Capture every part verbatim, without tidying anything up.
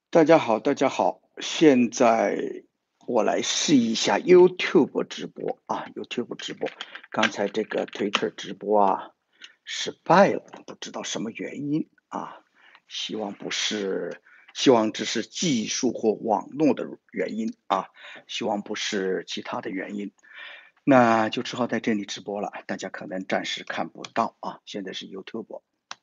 大家好，大家好，现在我来试一下 YouTube 直播啊，YouTube 直播。刚才这个 Twitter 直播啊失败了，不知道什么原因啊，希望不是，希望只是技术或网络的原因啊，希望不是其他的原因。那就只好在这里直播了，大家可能暂时看不到啊，现在是 YouTube。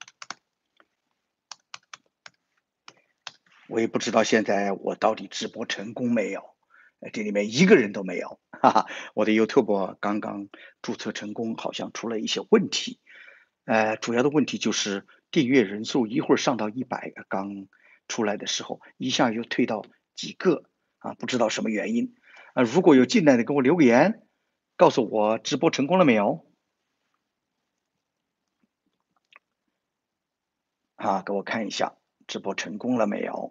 我也不知道现在我到底直播成功没有，呃这里面一个人都没有，哈哈，我的 YouTube 刚刚注册成功，好像出了一些问题，呃，主要的问题就是订阅人数一会儿上到一百，刚出来的时候一下又退到几个，啊，不知道什么原因，呃，如果有进来的给我留个言，告诉我直播成功了没有，啊，给我看一下直播成功了没有，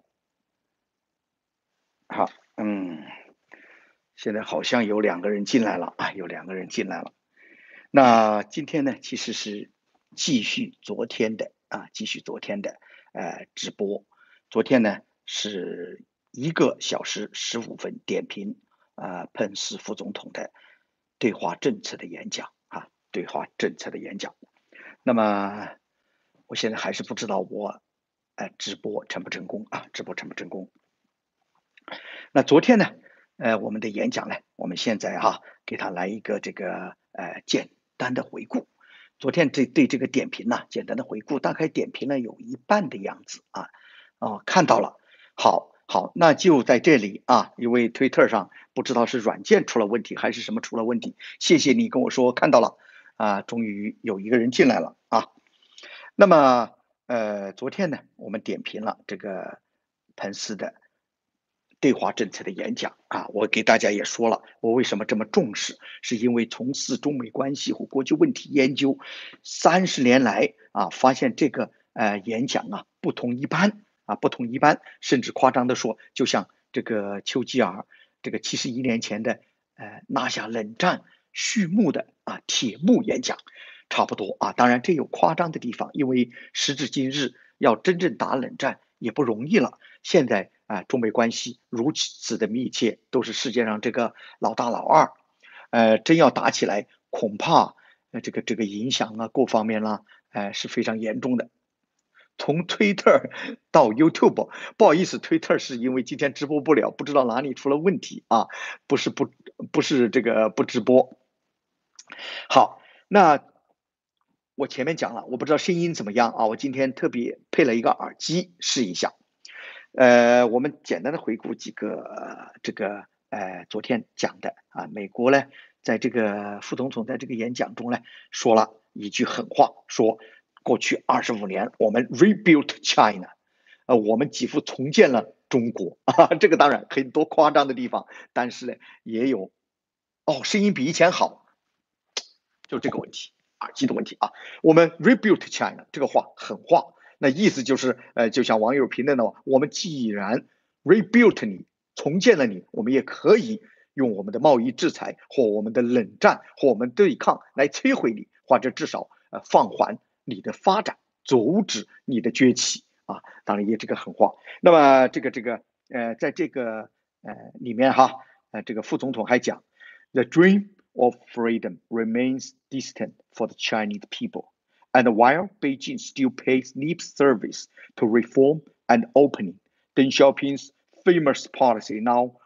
好，嗯。现在好像有两个人进来了啊，有两个人进来了。那今天呢，其实是继续昨天的啊，继续昨天的呃直播。昨天呢是一个小时十五分点评啊，彭斯副总统的对华政策的演讲啊，对华政策的演讲。那么我现在还是不知道我呃直播成不成功啊，直播成不成功？那昨天呢，呃，我们的演讲呢，我们现在哈、给他来一个这个呃简单的回顾。昨天这对这个点评呢，简单的回顾，大概点评了有一半的样子啊，哦，看到了，好，好，那就在这里啊，因为推特上不知道是软件出了问题还是什么出了问题，谢谢你跟我说看到了啊，终于有一个人进来了啊。那么呃，昨天呢，我们点评了这个彭斯的对华政策的演讲啊，我给大家也说了，我为什么这么重视，是因为从事中美关系和国际问题研究三十年来啊，发现这个呃演讲啊不同一般啊，不同一般，甚至夸张的说，就像这个丘吉尔这个七十一年前的呃拿下冷战序幕的啊铁幕演讲。差不多啊，当然这有夸张的地方，因为时至今日要真正打冷战也不容易了。现在啊，中美关系如此的密切，都是世界上这个老大老二，呃，真要打起来，恐怕呃这个这个影响啊各方面啦，呃是非常严重的。从 Twitter 到 YouTube，不好意思，Twitter 是因为今天直播不了，不知道哪里出了问题啊，不是不不是这个不直播。好，那我前面讲了，我不知道声音怎么样啊，我今天特别配了一个耳机试一下。呃，我们简单的回顾几个呃这个呃昨天讲的啊，美国呢在这个副总统在这个演讲中呢说了一句狠话，说过去二十五年我们 rebuilt China，呃，我们几乎重建了中国啊，这个当然很多夸张的地方，但是呢也有哦，声音比以前好，就这个问题，耳机的问题啊。我们 rebuilt China 这个话狠话，那意思就是，呃，就像网友评论的，我们既然 rebuilt 你，重建了你，我们也可以用我们的贸易制裁或我们的冷战或我们对抗来摧毁你，或者至少呃放缓你的发展，阻止你的崛起啊。当然也这个狠话。那么这个这个呃，在这个呃里面哈，呃这个副总统还讲，The dream of freedom remains distant for the Chinese people. And while Beijing still pays lip service to reform and opening, Deng Xiaoping's famous policy now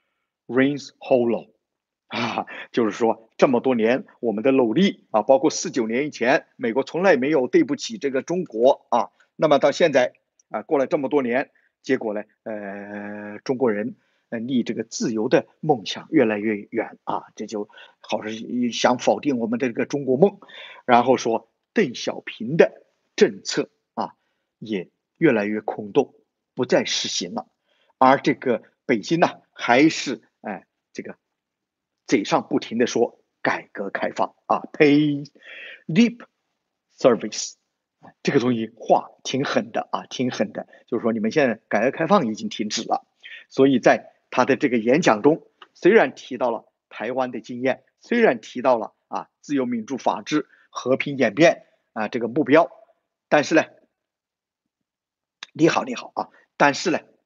rings hollow. 啊，就是说这么多年我们的努力啊，包括四九年以前，美国从来没有对不起这个中国啊。那么到现在啊，过了这么多年，结果呢，呃，中国人呃离这个自由的梦想越来越远啊，这就好像想否定我们的这个中国梦。然后说邓小平的政策啊，也越来越空洞，不再实行了。而这个北京呢，还是哎这个嘴上不停的说改革开放啊，pay lip service，这个东西话挺狠的啊，挺狠的。就是说你们现在改革开放已经停止了，所以在他的这个演讲中，虽然提到了台湾的经验，虽然提到了啊自由民主法治和平演变啊这个目标，但是呢，你好你好啊，但是呢。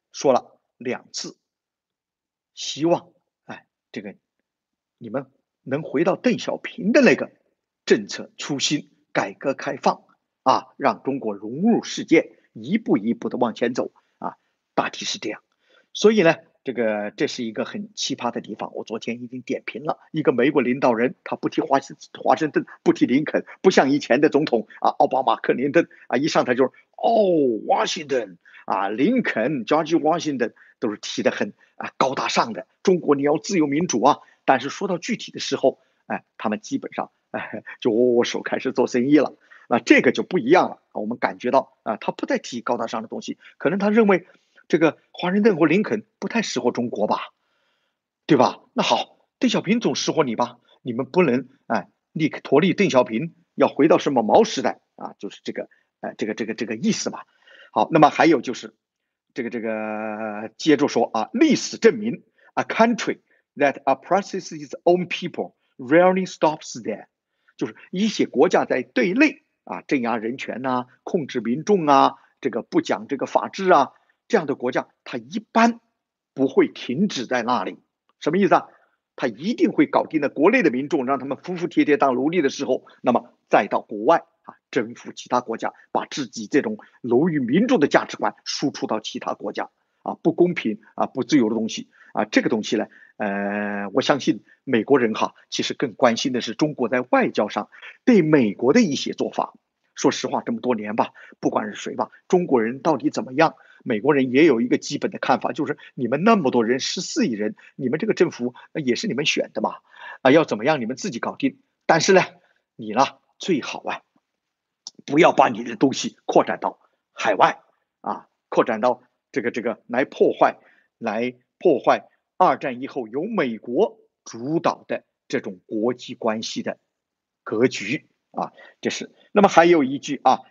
说了两次，希望哎这个你们能回到邓小平的那个政策初心，改革开放啊，让中国融入世界，一步一步的往前走啊，大体是这样。所以呢，这个这是一个很奇葩的地方。我昨天已经点评了一个美国领导人，他不提华盛华盛顿，不提林肯，不像以前的总统啊，奥巴马、克林顿啊，一上台就是哦，Washington 啊，林肯、George Washington 都是提的很啊高大上的。中国你要自由民主啊，但是说到具体的时候，哎，他们基本上哎就握握手开始做生意了。那这个就不一样了。我们感觉到啊，他不再提高大上的东西，可能他认为这个华盛顿或林肯不太适合中国吧，对吧？那好，邓小平总适合你吧？你们不能哎，立陀利邓小平要回到什么毛时代啊？就是这个哎，这个这个这个意思吧。好，那么还有就是这个这个接着说啊，历史证明，a country that oppresses its own people rarely stops there，就是一些国家在对内啊镇压人权呐、啊，控制民众啊，这个不讲这个法治啊，这样的国家，它一般不会停止在那里。什么意思啊？他一定会搞定了国内的民众，让他们服服帖帖当奴隶的时候，那么再到国外啊，征服其他国家，把自己这种奴役民众的价值观输出到其他国家啊，不公平啊，不自由的东西啊，这个东西呢，呃，我相信美国人哈，其实更关心的是中国在外交上对美国的一些做法。说实话，这么多年吧，不管是谁吧，中国人到底怎么样？美国人也有一个基本的看法，就是你们那么多人，十四亿人，你们这个政府也是你们选的嘛，啊，要怎么样你们自己搞定。但是呢，你呢最好啊，不要把你的东西扩展到海外啊，扩展到这个这个来破坏，来破坏二战以后由美国主导的这种国际关系的格局啊，这是。那么还有一句啊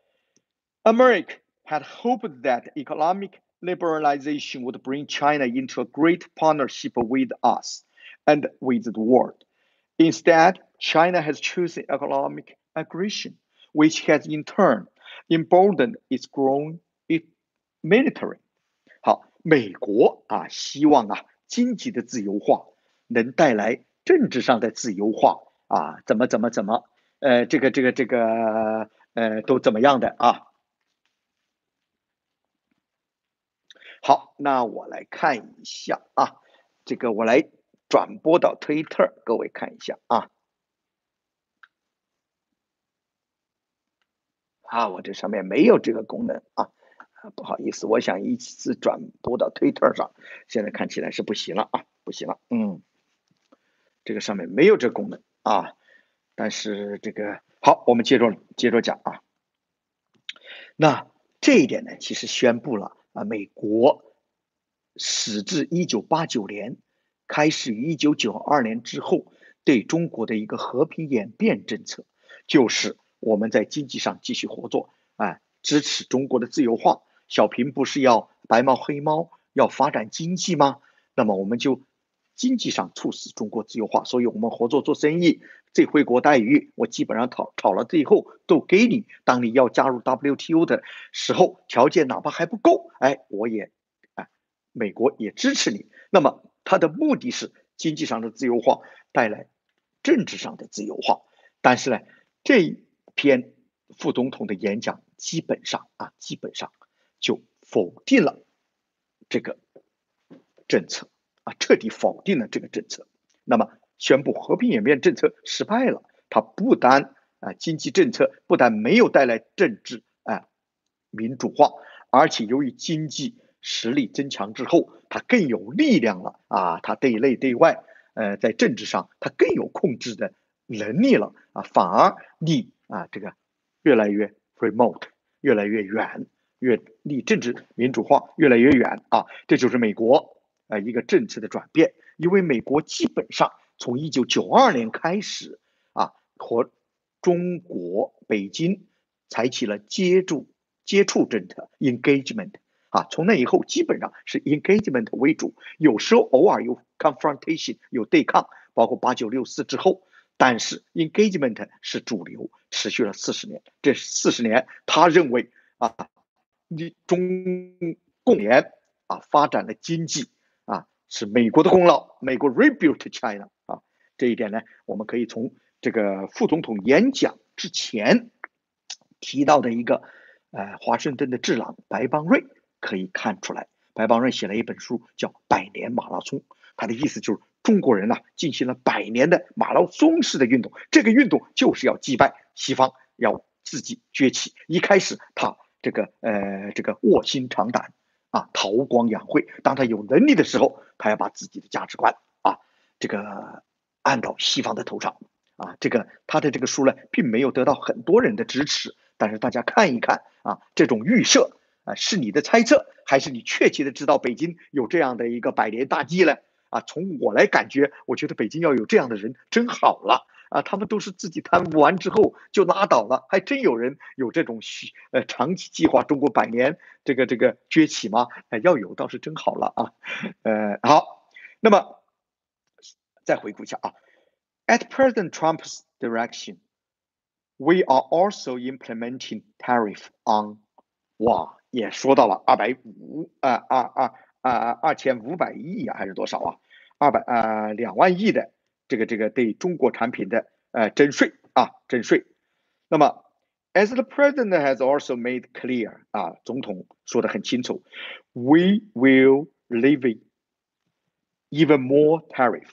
，America had hoped that economic liberalization would bring China into a great partnership with us and with the world. Instead, China has chosen economic aggression, which has in turn emboldened its growing military. 好，美国啊，希望啊，经济的自由化能带来政治上的自由化啊，怎么怎么怎么，呃，这个这个这个呃，都怎么样的啊？好，那我来看一下啊，这个我来转播到推特，各位看一下啊。啊，我这上面没有这个功能啊，啊不好意思，我想一次转播到推特上，现在看起来是不行了啊，不行了，嗯，这个上面没有这个功能啊，但是这个好，我们接着接着讲啊。那这一点呢，其实宣布了啊，美国始自一九八九年，开始于一九九二年之后，对中国的一个和平演变政策，就是我们在经济上继续合作，啊，支持中国的自由化。小平不是要白猫黑猫，要发展经济吗？那么我们就经济上促使中国自由化，所以我们合作做生意，这回国待遇我基本上讨讨了最后都给你。当你要加入 W T O 的时候，条件哪怕还不够，哎，我也，哎，美国也支持你。那么它的目的是经济上的自由化带来政治上的自由化。但是呢，这一篇副总统的演讲基本上啊，基本上就否定了这个政策。啊，彻底否定了这个政策，那么宣布和平演变政策失败了。它不单啊经济政策不但没有带来政治啊民主化，而且由于经济实力增强之后，它更有力量了啊，它对内对外，呃，在政治上它更有控制的能力了啊，反而离啊这个越来越 remote，越来越远，越离政治民主化越来越远啊，这就是美国。呃一个政策的转变，因为美国基本上从一九九二年开始啊，和中国北京采取了接触接触政策 engagement 啊，从那以后基本上是 engagement 为主，有时候偶尔有 confrontation 有对抗，包括八九六四之后，但是 engagement 是主流，持续了四十年。这四十年，他认为啊，你中共联啊，发展了经济啊，是美国的功劳，美国 rebuilt China 啊，这一点呢，我们可以从这个副总统演讲之前提到的一个呃华盛顿的智囊白邦瑞可以看出来。白邦瑞写了一本书叫《百年马拉松》，他的意思就是中国人呢、啊、进行了百年的马拉松式的运动，这个运动就是要击败西方，要自己崛起。一开始他这个呃这个卧薪尝胆啊，韬光养晦，当他有能力的时候，他要把自己的价值观啊这个按到西方的头上啊。这个他的这个书呢，并没有得到很多人的支持，但是大家看一看啊，这种预设啊，是你的猜测，还是你确切的知道北京有这样的一个百年大计呢？啊，从我来感觉，我觉得北京要有这样的人真好了啊！他们都是自己贪污完之后就拉倒了，还真有人有这种呃长期计划中国百年这个这个崛起吗？哎，要有倒是真好了啊！呃，好，那么再回顾一下啊 ，At President Trump's direction, we are also implementing tariff on 哇，也说到了二百五啊二二啊二千五百亿啊，还是多少啊？二百啊两万亿的这个这个对中国产品的呃征税啊征税。那么 ，as the president has also made clear 啊，总统说的很清楚 ，we will levy even more tariffs,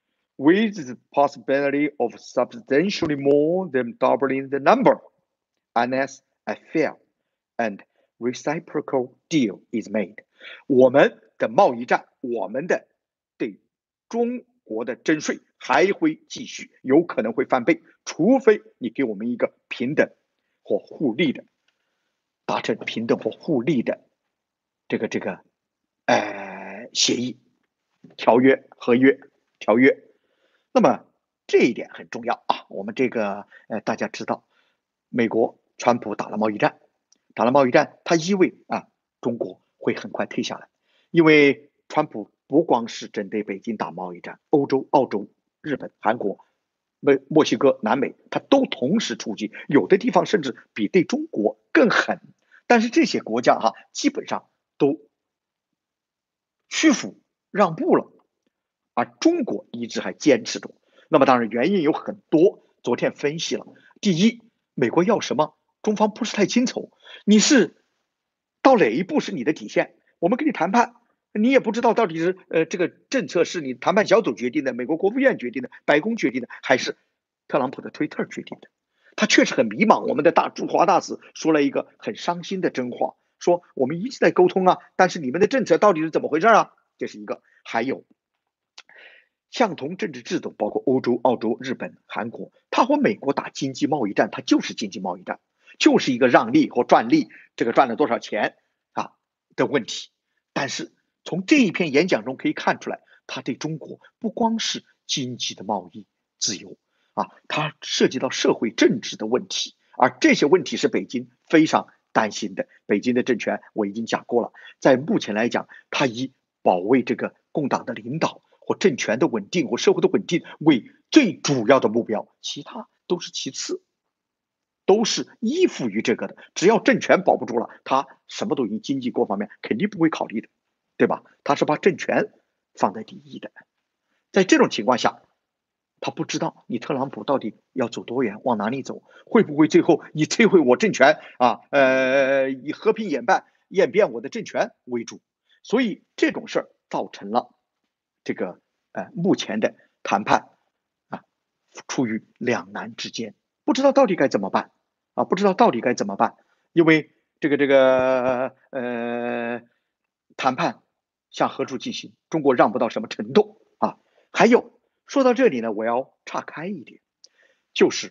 with the possibility of substantially more than doubling the number, unless a fair and reciprocal deal is made. 我们的贸易战，我们的对中国的征税还会继续，有可能会翻倍，除非你给我们一个平等或互利的，达成平等或互利的这个这个呃协议、条约、合约、条约。那么这一点很重要啊，我们这个呃大家知道，美国川普打了贸易战。打了贸易战，它意味啊，中国会很快退下来，因为川普不光是针对北京打贸易战，欧洲、澳洲、日本、韩国、墨墨西哥、南美，它都同时出击，有的地方甚至比对中国更狠。但是这些国家哈、啊，基本上都屈服让步了，而中国一直还坚持住。那么当然原因有很多，昨天分析了，第一，美国要什么？中方不是太清楚，你是到哪一步是你的底线？我们跟你谈判，你也不知道到底是呃这个政策是你谈判小组决定的，美国国务院决定的，白宫决定的，还是特朗普的推特决定的？他确实很迷茫。我们的大驻华大使说了一个很伤心的真话，说我们一直在沟通啊，但是你们的政策到底是怎么回事啊？这是一个。还有。相同政治制度，包括欧洲、澳洲、日本、韩国，他和美国打经济贸易战，它就是经济贸易战，就是一个让利或赚利，这个赚了多少钱啊的问题。但是从这一篇演讲中可以看出来，他对中国不光是经济的贸易自由啊，它涉及到社会政治的问题，而这些问题是北京非常担心的。北京的政权我已经讲过了，在目前来讲，它以保卫这个共党的领导或政权的稳定或社会的稳定为最主要的目标，其他都是其次，都是依附于这个的。只要政权保不住了，他什么都以经济各方面肯定不会考虑的，对吧？他是把政权放在第一的。在这种情况下，他不知道你特朗普到底要走多远，往哪里走，会不会最后以摧毁我政权啊，呃，以和平演变演变我的政权为主。所以这种事儿造成了这个呃目前的谈判啊处于两难之间，不知道到底该怎么办啊，不知道到底该怎么办，因为这个这个呃谈判向何处进行，中国让不到什么程度啊。还有说到这里呢，我要岔开一点，就是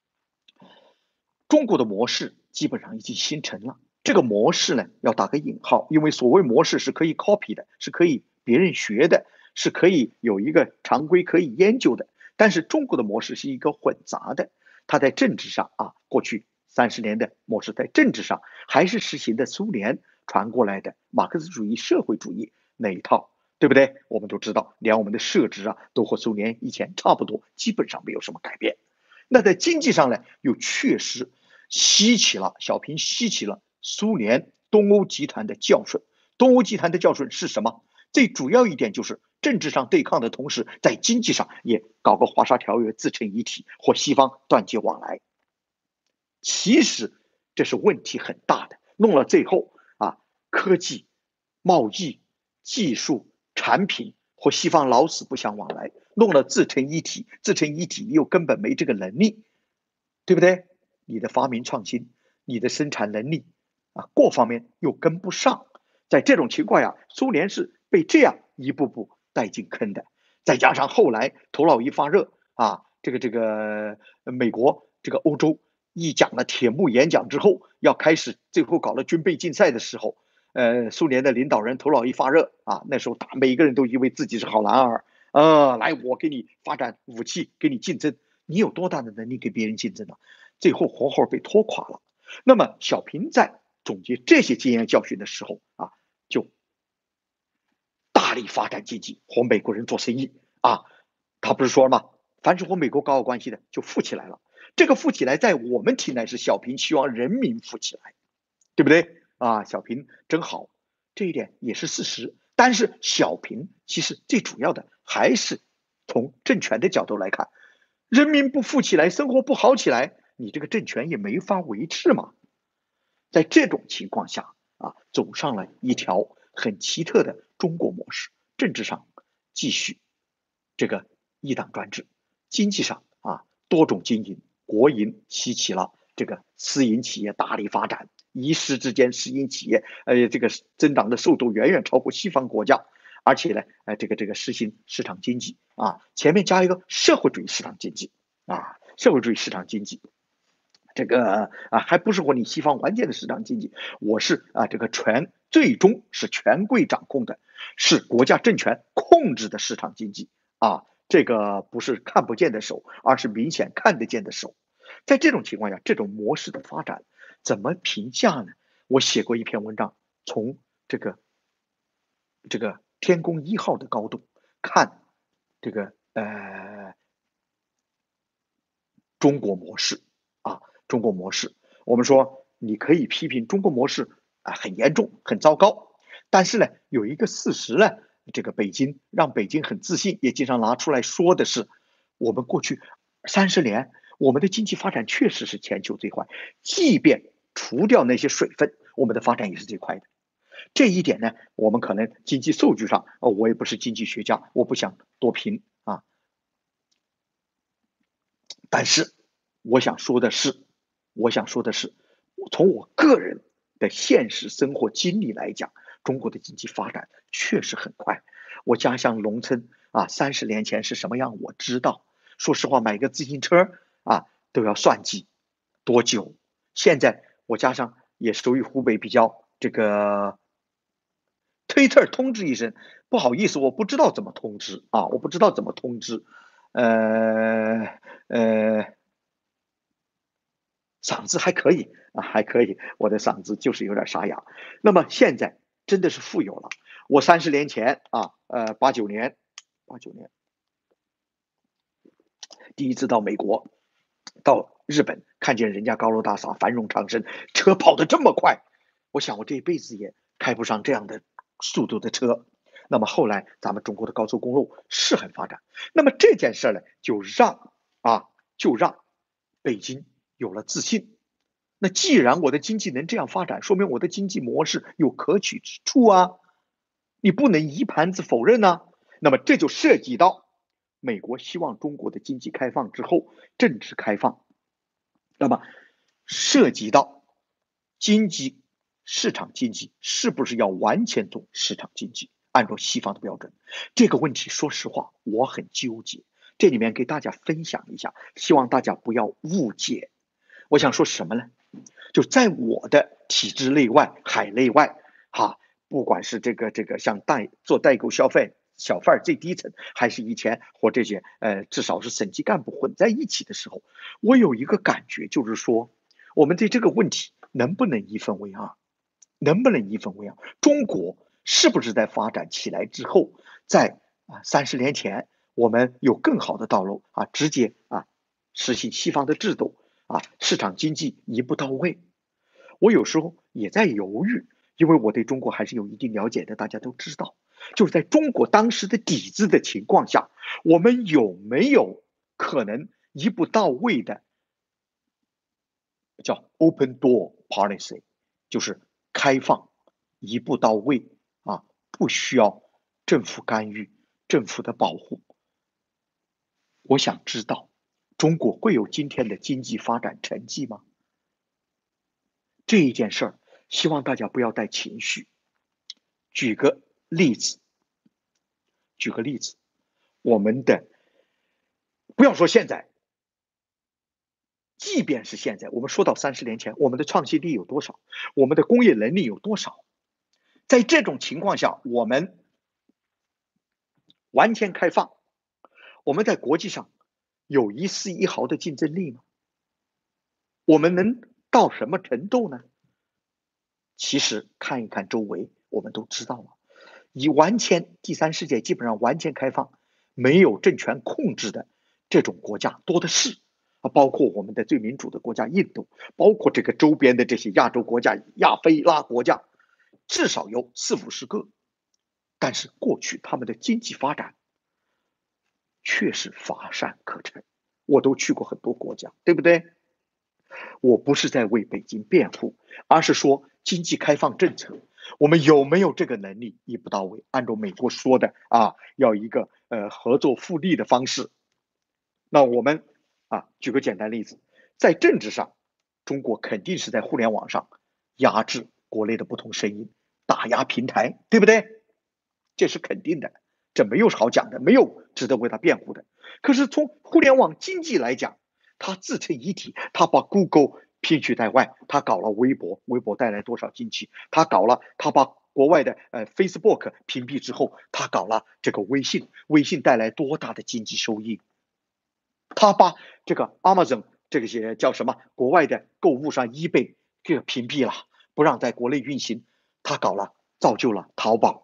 中国的模式基本上已经形成了。这个模式呢，要打个引号，因为所谓模式是可以 copy 的，是可以别人学的，是可以有一个常规可以研究的。但是中国的模式是一个混杂的，它在政治上啊，过去三十年的模式在政治上还是实行的苏联传过来的马克思主义社会主义那一套，对不对？我们都知道，连我们的设置啊，都和苏联以前差不多，基本上没有什么改变。那在经济上呢，又确实吸起了小平吸起了苏联东欧集团的教训， 东欧集团的教训是什么？最主要一点就是政治上对抗的同时，在经济上也搞个华沙条约自成一体，和西方断绝往来。其实这是问题很大的，弄了最后啊，科技、贸易、技术、产品和西方老死不相往来，弄了自成一体，自成一体又根本没这个能力，对不对？你的发明创新，你的生产能力啊，各方面又跟不上。在这种情况下，苏联是被这样一步步带进坑的。再加上后来头脑一发热啊，这个这个美国这个欧洲一讲了铁幕演讲之后，要开始最后搞了军备竞赛的时候，呃，苏联的领导人头脑一发热啊，那时候打每一个人都以为自己是好男儿啊，来我给你发展武器，给你竞争，你有多大的能力跟别人竞争呢？最后活活被拖垮了。那么小平在总结这些经验教训的时候啊，就大力发展经济，和美国人做生意啊。他不是说了吗？凡是和美国搞好关系的，就富起来了。这个富起来，在我们听来是小平希望人民富起来，对不对啊？小平真好，这一点也是事实。但是小平其实最主要的还是从政权的角度来看，人民不富起来，生活不好起来，你这个政权也没法维持嘛。在这种情况下啊，走上了一条很奇特的中国模式。政治上继续这个一党专制，经济上啊多种经营，国营兴起了，这个私营企业大力发展，一时之间私营企业呃这个增长的速度远远超过西方国家。而且呢，呃，这个这个实行市场经济啊，前面加一个社会主义市场经济啊，社会主义市场经济。这个啊，还不是和你西方完全的市场经济，我是啊，这个全最终是权贵掌控的，是国家政权控制的市场经济啊，这个不是看不见的手，而是明显看得见的手。在这种情况下，这种模式的发展怎么评价呢？我写过一篇文章，从这个这个天宫一号的高度看这个呃中国模式啊，中国模式，我们说你可以批评中国模式啊很严重、很糟糕，但是呢，有一个事实呢，这个北京让北京很自信，也经常拿出来说的是，我们过去三十年，我们的经济发展确实是全球最快，即便除掉那些水分，我们的发展也是最快的。这一点呢，我们可能经济数据上，呃，我也不是经济学家，我不想多评啊。但是我想说的是，我想说的是，从我个人的现实生活经历来讲，中国的经济发展确实很快。我家乡农村啊，三十年前是什么样，我知道。说实话，买个自行车啊都要算计多久。现在我家乡也属于湖北比较这个推特通知一声，不好意思，我不知道怎么通知啊，我不知道怎么通知，呃呃，嗓子还可以啊，还可以，我的嗓子就是有点沙哑。那么现在真的是富有了，我三十年前啊，呃，八九年，八九年第一次到美国，到日本，看见人家高楼大厦、繁荣昌盛，车跑得这么快，我想我这一辈子也开不上这样的速度的车。那么后来咱们中国的高速公路是很发展，那么这件事呢，就让啊，就让北京有了自信。那既然我的经济能这样发展，说明我的经济模式有可取之处啊，你不能一盘子否认呢、啊。那么这就涉及到美国希望中国的经济开放之后，政治开放，那么涉及到经济市场经济是不是要完全做市场经济，按照西方的标准，这个问题说实话我很纠结，这里面给大家分享一下，希望大家不要误解。我想说什么呢？就在我的体制内外、海内外，哈，不管是这个这个像代做代购消费小贩最低层，还是以前和这些呃至少是省级干部混在一起的时候，我有一个感觉，就是说，我们对这个问题能不能一分为二？能不能一分为二？中国是不是在发展起来之后，在啊三十年前，我们有更好的道路啊，直接啊实行西方的制度啊，市场经济一步到位？我有时候也在犹豫， 因为我对中国还是有一定了解的，大家都知道，就是在中国当时的底子的情况下，我们有没有可能一步到位的叫 open door policy，就是开放一步到位啊，不需要政府干预、政府的保护。我想知道，中国会有今天的经济发展成绩吗？这一件事儿，希望大家不要带情绪。举个例子，举个例子，我们的不要说现在，即便是现在，我们说到三十年前，我们的创新力有多少？我们的工业能力有多少？在这种情况下，我们完全开放，我们在国际上有一丝一毫的竞争力吗？我们能到什么程度呢？其实看一看周围，我们都知道了，以完全第三世界基本上完全开放，没有政权控制的这种国家多的是啊，包括我们的最民主的国家印度，包括这个周边的这些亚洲国家、亚非拉国家，至少有四五十个。但是过去他们的经济发展确实乏善可陈，我都去过很多国家，对不对？我不是在为北京辩护，而是说经济开放政策，我们有没有这个能力一步到位？按照美国说的啊，要一个呃合作互利的方式。那我们啊，举个简单例子，在政治上，中国肯定是在互联网上压制国内的不同声音，打压平台，对不对？这是肯定的，这没有好讲的，没有值得为他辩护的。可是从互联网经济来讲，它自成一体，它把 Google 摒取在外，它搞了微博，微博带来多少经济？它搞了，它把国外的呃 Facebook 屏蔽之后，它搞了这个微信，微信带来多大的经济收益？他把这个 Amazon 这些叫什么国外的购物商 eBay 这个屏蔽了，不让在国内运行，他搞了，造就了淘宝，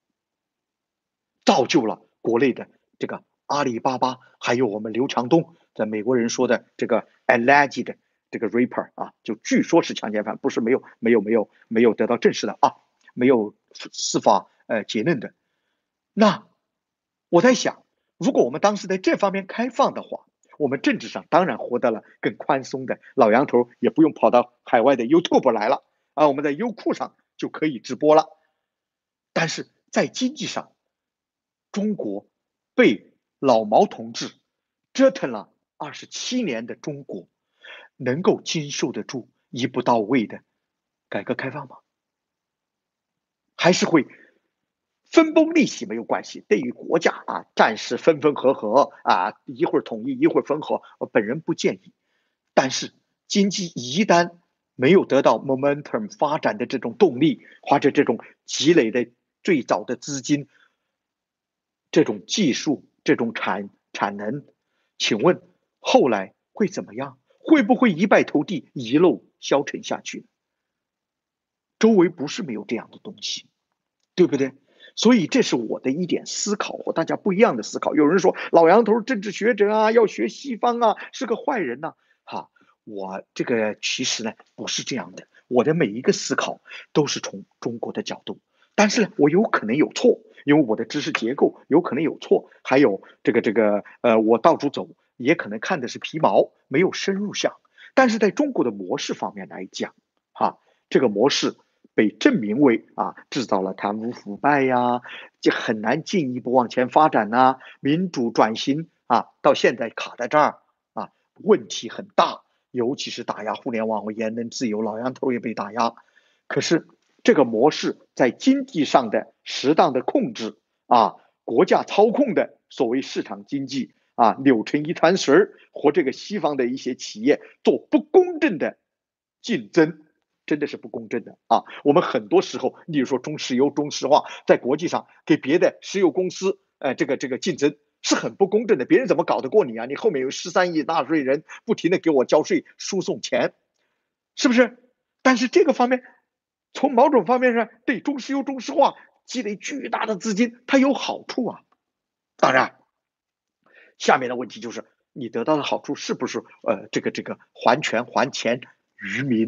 造就了国内的这个阿里巴巴，还有我们刘强东，在美国人说的这个 alleged 这个 raper 啊，就据说是强奸犯，不是没有没有没有没有得到证实的啊，没有司法呃结论的。那我在想，如果我们当时在这方面开放的话，我们政治上当然获得了更宽松的，老杨头也不用跑到海外的 YouTube 来了啊，我们在优酷上就可以直播了。但是在经济上，中国被老毛同志折腾了二十七年的中国，能够经受得住一步到位的改革开放吗？还是会分崩离析没有关系，对于国家啊，暂时分分合合啊，一会儿统一，一会儿分合，本人不建议。但是经济一旦没有得到 momentum 发展的这种动力，或者这种积累的最早的资金，这种技术、这种产产能，请问后来会怎么样？会不会一败涂地、一路消沉下去？周围不是没有这样的东西，对不对？所以这是我的一点思考，和大家不一样的思考。有人说老杨头政治学者啊，要学西方啊，是个坏人呐、啊。哈，我这个其实呢不是这样的，我的每一个思考都是从中国的角度，但是我有可能有错，因为我的知识结构有可能有错，还有这个这个呃，我到处走也可能看的是皮毛，没有深入想。但是在中国的模式方面来讲，哈，这个模式被证明为啊制造了贪污腐败呀，就很难进一步往前发展呐、啊，民主转型啊，到现在卡在这儿啊，问题很大，尤其是打压互联网和言论自由，老杨头也被打压。可是这个模式在经济上的适当的控制啊，国家操控的所谓市场经济啊，扭成一团水和这个西方的一些企业做不公正的竞争。真的是不公正的啊！我们很多时候，例如说中石油、中石化，在国际上给别的石油公司，呃，这个这个竞争是很不公正的。别人怎么搞得过你啊？你后面有十三亿纳税人不停的给我交税、输送钱，是不是？但是这个方面，从某种方面上对中石油、中石化积累巨大的资金，它有好处啊。当然，下面的问题就是你得到的好处是不是呃这个这个还权还钱于民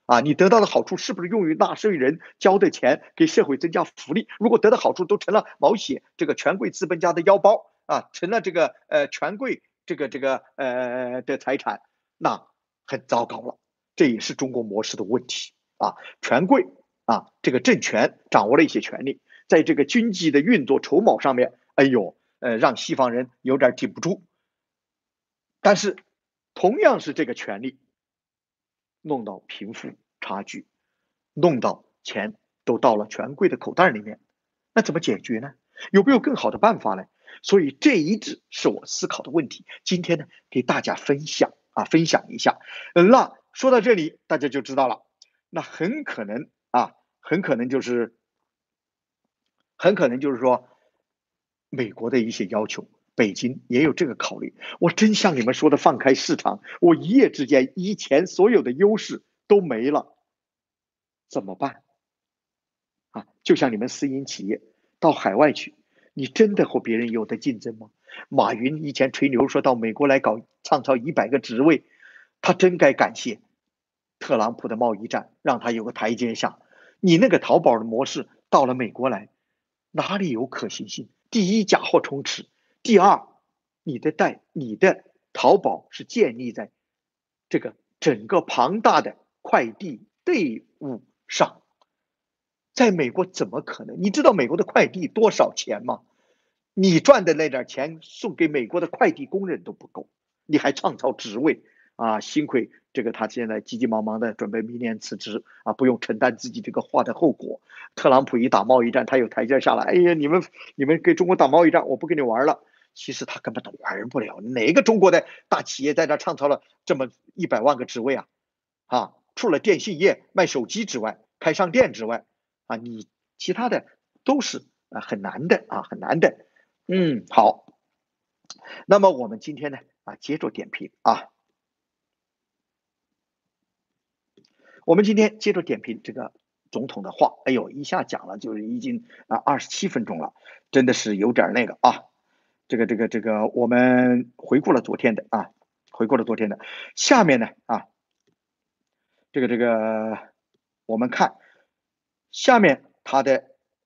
啊，你得到的好处是不是用于纳税人交的钱给社会增加福利？如果得到好处都成了毛血这个权贵资本家的腰包啊，成了这个呃权贵这个这个呃的财产，那很糟糕了。这也是中国模式的问题啊，权贵啊这个政权掌握了一些权利，在这个经济的运作筹谋上面，哎呦，呃让西方人有点顶不住。但是同样是这个权利，弄到贫富差距，弄到钱都到了权贵的口袋里面，那怎么解决呢？有没有更好的办法呢？所以这一直是我思考的问题。今天呢，给大家分享啊，分享一下。嗯，那说到这里，大家就知道了，那很可能啊，很可能就是很可能就是说，美国的一些要求，北京也有这个考虑。我真像你们说的放开市场，我一夜之间以前所有的优势都没了，怎么办啊？就像你们私营企业到海外去，你真的和别人有的竞争吗？马云以前吹牛说到美国来搞创造一百个职位，他真该感谢特朗普的贸易战，让他有个台阶下。你那个淘宝的模式到了美国来，哪里有可行性？第一，假货充斥；第二，你的代你的淘宝是建立在这个整个庞大的快递队伍上，在美国怎么可能？你知道美国的快递多少钱吗？你赚的那点钱送给美国的快递工人都不够，你还创造职位啊！幸亏这个他现在急急忙忙的准备明年辞职啊，不用承担自己这个话的后果。特朗普一打贸易战，他有台阶下来。哎呀，你们你们跟中国打贸易战，我不跟你玩了。其实他根本都玩不了。哪个中国的大企业在这创造了这么一百万个职位啊？啊，除了电信业卖手机之外，开商店之外，啊，你其他的都是啊很难的啊，很难的。嗯，好，那么我们今天呢啊，接着点评啊，我们今天接着点评这个总统的话。哎呦，一下讲了就是已经啊二十七分钟了，真的是有点那个啊。这个这个这个，我们回顾了昨天的啊，回顾了昨天的。下面呢啊，这个这个，我们看下面他的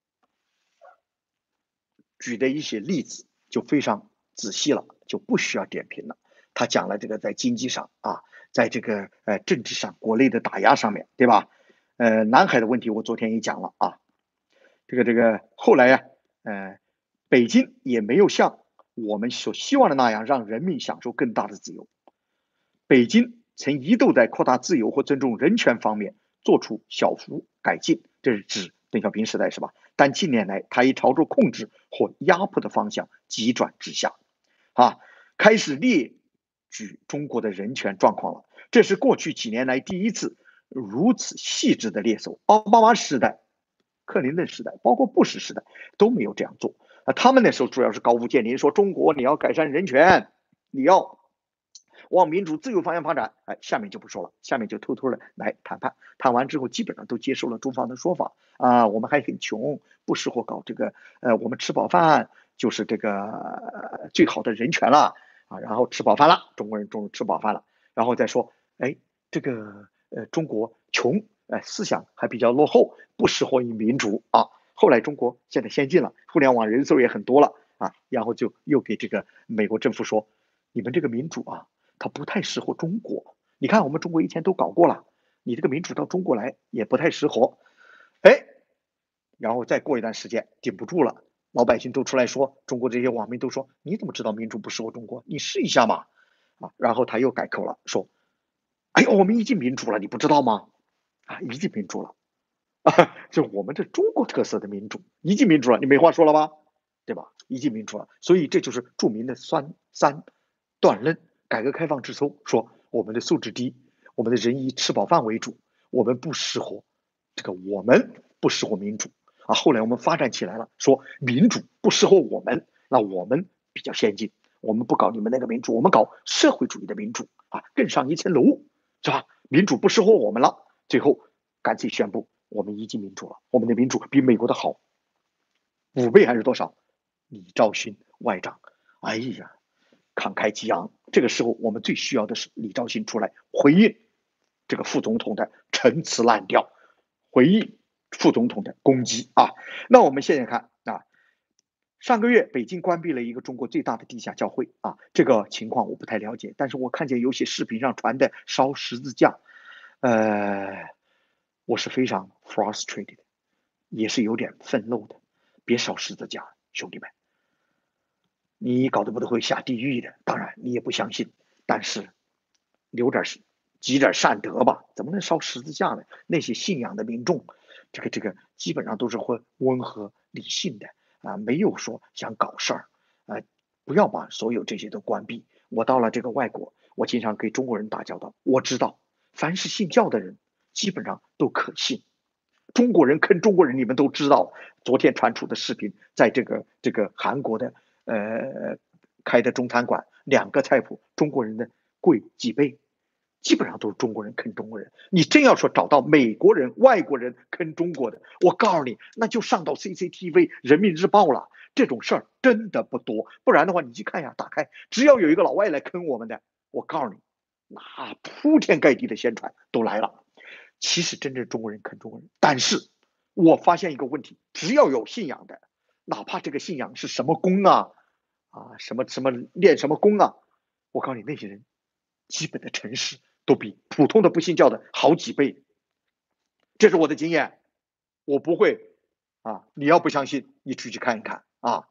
举的一些例子就非常仔细了，就不需要点评了。他讲了这个在经济上啊，在这个呃政治上国内的打压上面，对吧？呃，南海的问题我昨天也讲了啊，这个这个后来呀、呃，北京也没有像我们所希望的那样让人民享受更大的自由。北京曾一度在扩大自由和尊重人权方面做出小幅改进，这是指邓小平时代是吧？但近年来，他已朝着控制或压迫的方向急转直下，啊，开始列举中国的人权状况了。这是过去几年来第一次如此细致的列搜。奥巴马时代、克林顿时代，包括布什时代都没有这样做。啊，他们那时候主要是高屋建瓴，说中国你要改善人权，你要往民主自由方向发展。哎，下面就不说了，下面就偷偷的来谈判。谈完之后，基本上都接受了中方的说法啊，我们还很穷，不适合搞这个。呃，我们吃饱饭就是这个、呃最好的人权了啊。然后吃饱饭了，中国人终于吃饱饭了，然后再说，哎，这个呃中国穷，哎、呃、思想还比较落后，不适合于民主啊。后来中国现在先进了，互联网人数也很多了啊，然后就又给这个美国政府说，你们这个民主啊，它不太适合中国。你看我们中国以前都搞过了，你这个民主到中国来也不太适合。哎，然后再过一段时间顶不住了，老百姓都出来说，中国这些网民都说，你怎么知道民主不适合中国？你试一下嘛。啊，然后他又改口了，说，哎呦，我们已经民主了，你不知道吗？啊，已经民主了。啊，就我们这中国特色的民主，已经民主了，你没话说了吧？对吧？已经民主了，所以这就是著名的三三段论。改革开放之后说，我们的素质低，我们的人以吃饱饭为主，我们不适合这个，我们不适合民主啊。后来我们发展起来了，说民主不适合我们，那我们比较先进，我们不搞你们那个民主，我们搞社会主义的民主啊，更上一层楼，是吧？民主不适合我们了，最后干脆宣布我们已经民主了，我们的民主比美国的好五倍还是多少？李兆勋外长，哎呀，慷慨激昂。这个时候我们最需要的是李兆勋出来回应这个副总统的陈词滥调，回应副总统的攻击啊。那我们现在看啊，上个月北京关闭了一个中国最大的地下教会啊，这个情况我不太了解，但是我看见有些视频上传的烧十字架，呃，我是非常 frustrated，也是有点愤怒的。别烧十字架，兄弟们，你搞得不都会下地狱的？当然你也不相信，但是留点积点善德吧，怎么能烧十字架呢？那些信仰的民众，这个这个基本上都是会温和理性的啊，没有说想搞事儿啊，不要把所有这些都关闭。我到了这个外国，我经常跟中国人打交道，我知道凡是信教的人基本上都可信。中国人坑中国人，你们都知道。昨天传出的视频，在这个这个韩国的呃开的中餐馆，两个菜谱，中国人的贵几倍，基本上都是中国人坑中国人。你真要说找到美国人、外国人坑中国的，我告诉你，那就上到 C C T V、人民日报了。这种事儿真的不多，不然的话，你去看呀，打开，只要有一个老外来坑我们的，我告诉你，那铺天盖地的宣传都来了。其实真正中国人坑中国人，但是我发现一个问题，只要有信仰的，哪怕这个信仰是什么功啊，啊什么什么练什么功啊，我告诉你，那些人基本的诚实都比普通的不信教的好几倍。这是我的经验，我不会啊，你要不相信，你出去看一看啊。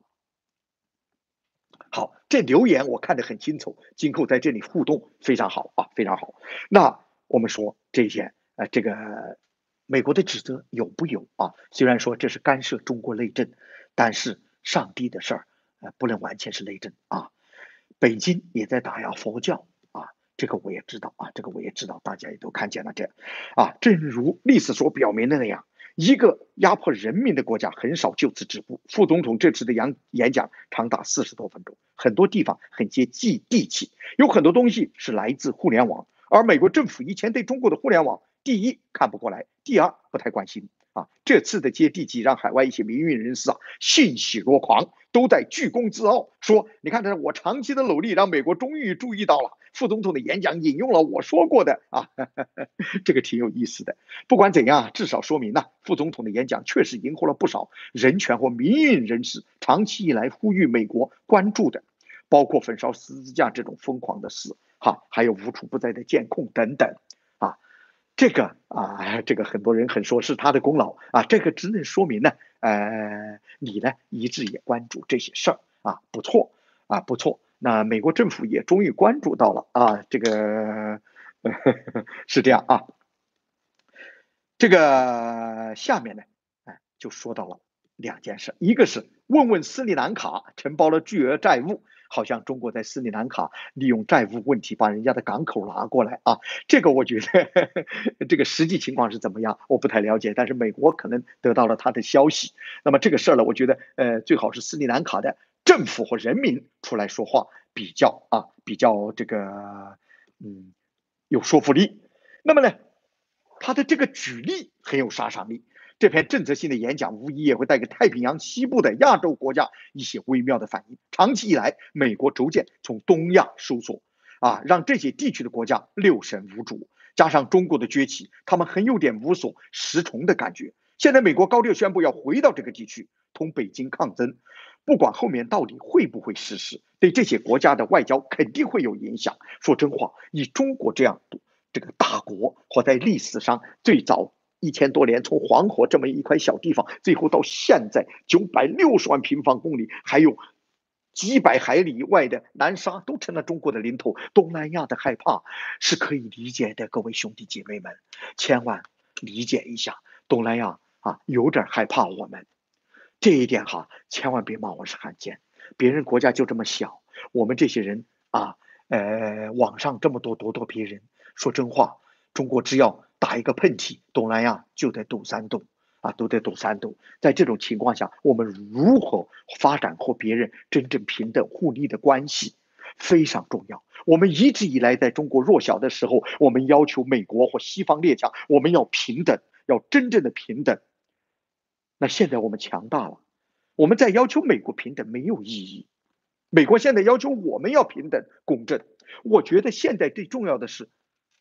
好，这留言我看得很清楚，今后在这里互动非常好啊，非常好。那我们说这一件，呃，这个美国的指责有不有啊？虽然说这是干涉中国内政，但是上帝的事儿，呃，不能完全是内政啊。北京也在打压佛教啊，这个我也知道啊，这个我也知道，大家也都看见了这啊。正如历史所表明的那样，一个压迫人民的国家很少就此止步。副总统这次的演演讲长达四十多分钟，很多地方很接地地气，有很多东西是来自互联网，而美国政府以前对中国的互联网，第一看不过来，第二不太关心啊。这次的接地气让海外一些民运人士啊欣喜若狂，都在居功自傲，说你看这我长期的努力让美国终于注意到了。副总统的演讲引用了我说过的啊，呵呵呵这个挺有意思的。不管怎样，至少说明呢、啊，副总统的演讲确实赢获了不少人权或民运人士长期以来呼吁美国关注的，包括焚烧十字架这种疯狂的事，哈，还有无处不在的监控等等，啊，这个啊，这个很多人很说是他的功劳啊，这个只能说明呢，呃，你呢一直也关注这些事儿啊，不错啊，不错。那美国政府也终于关注到了啊，这个是这样啊。这个下面呢，哎，就说到了两件事，一个是问问斯里兰卡承包了巨额债务，好像中国在斯里兰卡利用债务问题把人家的港口拿过来啊，这个我觉得呵呵这个实际情况是怎么样，我不太了解，但是美国可能得到了他的消息。那么这个事儿呢，我觉得呃最好是斯里兰卡的政府或人民出来说话，比较啊比较这个嗯有说服力。那么呢，他的这个举例很有杀伤力。这篇政策性的演讲无疑也会带给太平洋西部的亚洲国家一些微妙的反应。长期以来，美国逐渐从东亚收缩，啊，让这些地区的国家六神无主。加上中国的崛起，他们很有点无所适从的感觉。现在美国高调宣布要回到这个地区，同北京抗争。不管后面到底会不会实施，对这些国家的外交肯定会有影响。说真话，以中国这样这个大国，或在历史上最早一千多年，从黄河这么一块小地方，最后到现在九百六十万平方公里，还有几百海里外的南沙都成了中国的领土。东南亚的害怕是可以理解的，各位兄弟姐妹们，千万理解一下，东南亚啊有点害怕我们。这一点哈，千万别骂我是汉奸，别人国家就这么小，我们这些人啊，呃，网上这么多咄咄逼人，说真话，中国只要打一个喷嚏，东南亚就得堵三堵啊，都得堵三堵。在这种情况下，我们如何发展和别人真正平等互利的关系非常重要。我们一直以来在中国弱小的时候，我们要求美国或西方列强，我们要平等，要真正的平等。那现在我们强大了，我们在要求美国平等没有意义。美国现在要求我们要平等公正，我觉得现在最重要的是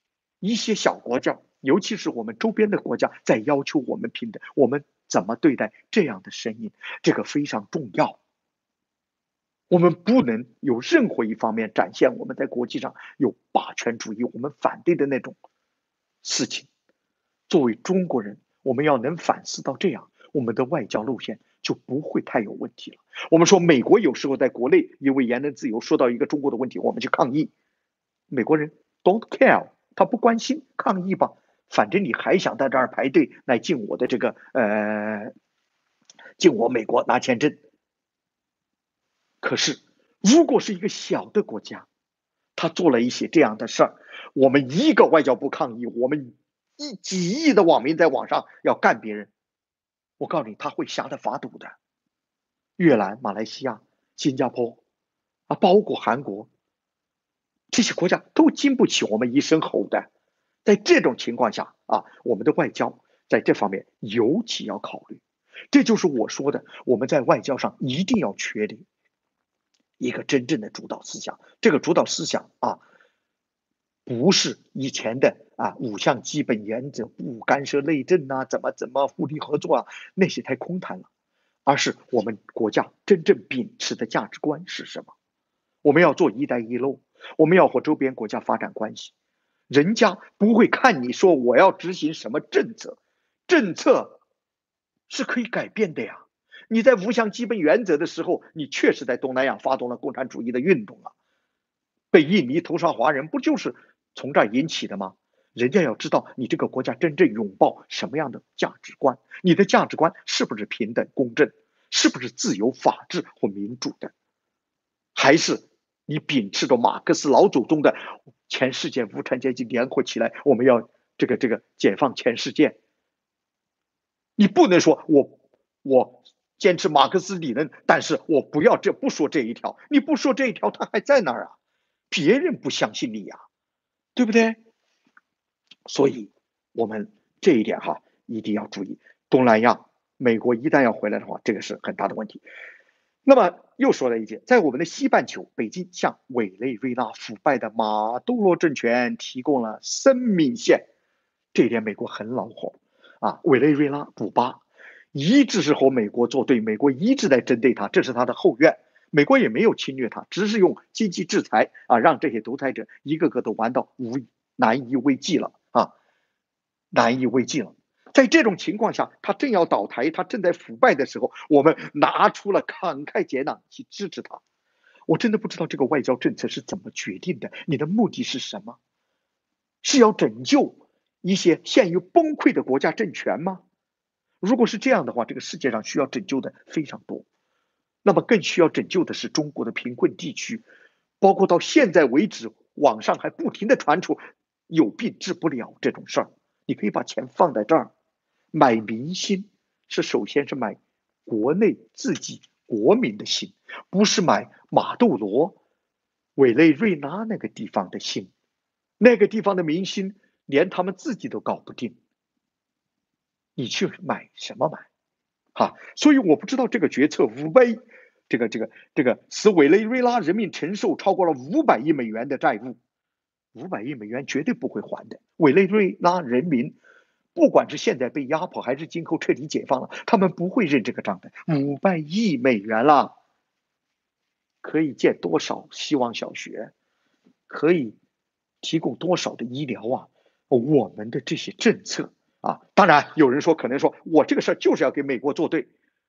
一些小国家，尤其是我们周边的国家，在要求我们平等，我们怎么对待这样的声音？这个非常重要。我们不能有任何一方面展现我们在国际上有霸权主义，我们反对的那种事情。作为中国人，我们要能反思到这样，我们的外交路线就不会太有问题了。我们说美国有时候在国内因为言论自由说到一个中国的问题，我们去抗议，美国人 don't care， 他不关心，抗议吧，反正你还想在这儿排队来进我的这个呃进我美国拿签证。可是，如果是一个小的国家，他做了一些这样的事儿，我们一个外交部抗议，我们一几亿的网民在网上要干别人，我告诉你，他会吓得发抖的。越南、马来西亚、新加坡啊，包括韩国，这些国家都经不起我们一声吼的。在这种情况下啊，我们的外交在这方面尤其要考虑。这就是我说的，我们在外交上一定要确立一个真正的主导思想。这个主导思想啊，不是以前的啊五项基本原则，不干涉内政啊，怎么怎么互利合作啊，那些太空谈了。而是我们国家真正秉持的价值观是什么？我们要做一带一路，我们要和周边国家发展关系。人家不会看你说我要执行什么政策，政策是可以改变的呀。你在五项基本原则的时候，你确实在东南亚发动了共产主义的运动啊，被印尼屠杀华人，不就是从这儿引起的吗？人家要知道你这个国家真正拥抱什么样的价值观，你的价值观是不是平等公正，是不是自由法治或民主的，还是你秉持着马克思老祖宗的全世界无产阶级联合起来，我们要这个这个解放全世界。你不能说我我坚持马克思理论，但是我不要这不说这一条，你不说这一条，他还在那儿啊，别人不相信你呀、啊，对不对？所以，我们这一点哈一定要注意。东南亚，美国一旦要回来的话，这个是很大的问题。那么又说了一件，在我们的西半球，北京向委内瑞拉腐败的马杜罗政权提供了生命线，这一点美国很恼火啊。委内瑞拉、古巴一直是和美国作对，美国一直在针对他，这是他的后院。美国也没有侵略他，只是用经济制裁啊，让这些独裁者一个个都玩到无难以为继了啊，难以为继了。在这种情况下，他正要倒台，他正在腐败的时候，我们拿出了慷慨解囊去支持他。我真的不知道这个外交政策是怎么决定的，你的目的是什么？是要拯救一些陷于崩溃的国家政权吗？如果是这样的话，这个世界上需要拯救的非常多。那么更需要拯救的是中国的贫困地区，包括到现在为止，网上还不停的传出有病治不了这种事儿。你可以把钱放在这儿，买民心，是首先是买国内自己国民的心，不是买马杜罗、委内瑞拉那个地方的心，那个地方的民心连他们自己都搞不定，你去买什么买？哈，所以我不知道这个决策五百，这个这个这个使委内瑞拉人民承受超过了五百亿美元的债务，五百亿美元绝对不会还的。委内瑞拉人民，不管是现在被压迫还是今后彻底解放了，他们不会认这个账的。五百亿美元了，可以建多少希望小学，可以提供多少的医疗啊？我们的这些政策。啊，当然有人说，可能说我这个事儿就是要给美国做对。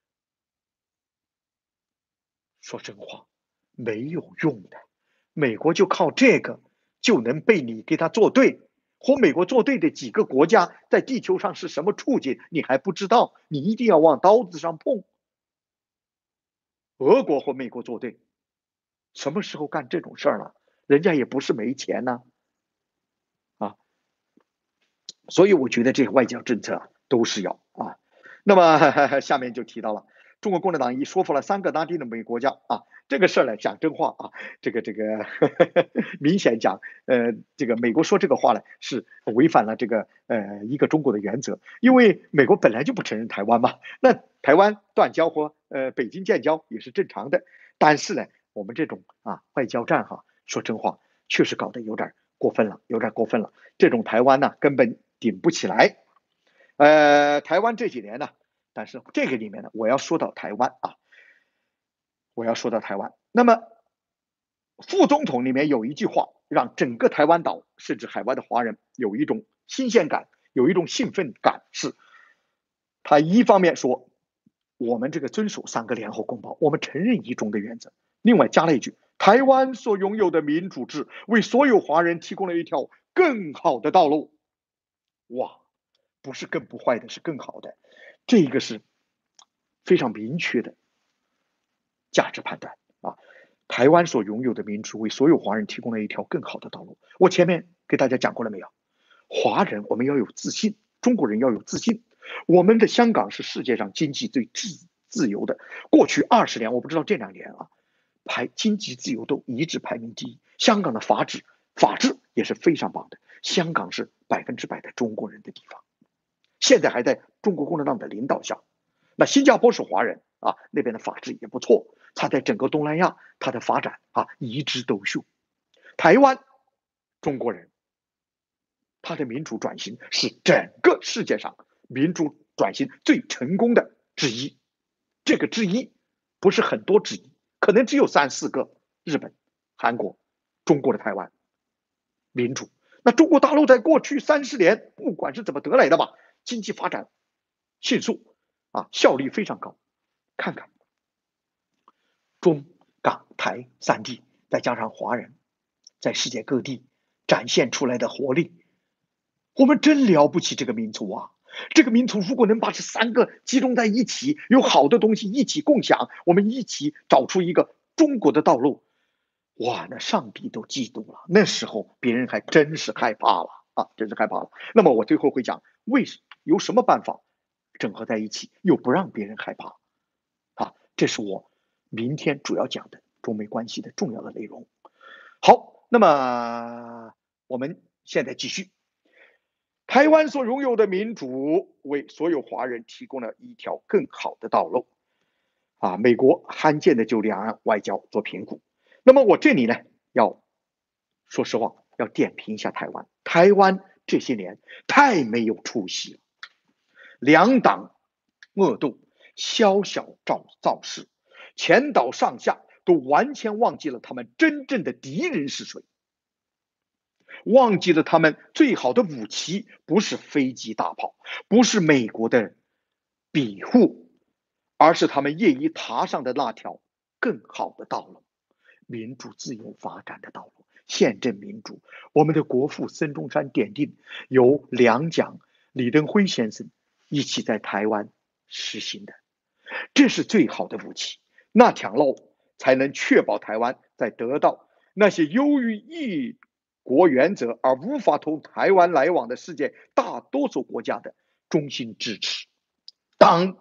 说真话，没有用的。美国就靠这个就能被你给他做对。和美国作对的几个国家在地球上是什么处境，你还不知道，你一定要往刀子上碰。俄国和美国作对，什么时候干这种事儿了？人家也不是没钱呢、啊，啊，所以我觉得这个外交政策都是要啊。那么下面就提到了中国共产党已说服了三个当地的美国家啊，这个事儿呢讲真话啊，这个这个呵呵明显讲，呃，这个美国说这个话呢是违反了这个呃一个中国的原则，因为美国本来就不承认台湾嘛，那台湾断交和呃北京建交也是正常的，但是呢，我们这种啊外交战哈，说真话确实搞得有点过分了，有点过分了。这种台湾呢，根本顶不起来。呃，台湾这几年呢，但是这个里面呢，我要说到台湾啊，我要说到台湾。那么，副总统里面有一句话，让整个台湾岛甚至海外的华人有一种新鲜感，有一种兴奋感，是他一方面说，我们这个遵守三个联合公报，我们承认一中的原则，另外加了一句，台湾所拥有的民主制为所有华人提供了一条更好的道路。哇，不是更不坏的，是更好的，这一个是非常明确的价值判断啊。台湾所拥有的民主为所有华人提供了一条更好的道路。我前面给大家讲过了没有？华人我们要有自信，中国人要有自信。我们的香港是世界上经济最自自由的，过去二十年，我不知道这两年啊，排经济自由度一直排名第一。香港的法治，法治也是非常棒的。香港是百分之百的中国人的地方，现在还在中国共产党的领导下。那新加坡是华人啊，那边的法治也不错，它在整个东南亚它的发展啊一枝独秀。台湾中国人，他的民主转型是整个世界上民主转型最成功的之一。这个之一不是很多之一，可能只有三四个：日本、韩国、中国的台湾民主。那中国大陆在过去三十年，不管是怎么得来的吧，经济发展迅速啊，效率非常高。看看中港台三地，再加上华人在世界各地展现出来的活力，我们真了不起这个民族啊！这个民族如果能把这三个集中在一起，有好的东西一起共享，我们一起找出一个中国的道路，哇，那上帝都嫉妒了。那时候别人还真是害怕了啊，真是害怕了。那么我最后会讲，为什有什么办法整合在一起，又不让别人害怕啊？这是我明天主要讲的中美关系的重要的内容。好，那么我们现在继续。台湾所拥有的民主为所有华人提供了一条更好的道路啊！美国罕见的就两岸外交做评估。那么我这里呢，要说实话，要点评一下台湾。台湾这些年太没有出息了，两党恶斗，宵小造造势，前岛上下都完全忘记了他们真正的敌人是谁。忘记了他们最好的武器不是飞机大炮，不是美国的庇护，而是他们业已踏上的那条更好的道路，民主自由发展的道路，宪政民主。我们的国父孙中山奠定，由两蒋、李登辉先生一起在台湾实行的，这是最好的武器。那条路才能确保台湾在得到那些由于一国原则而无法同台湾来往的世界大多数国家的衷心支持。当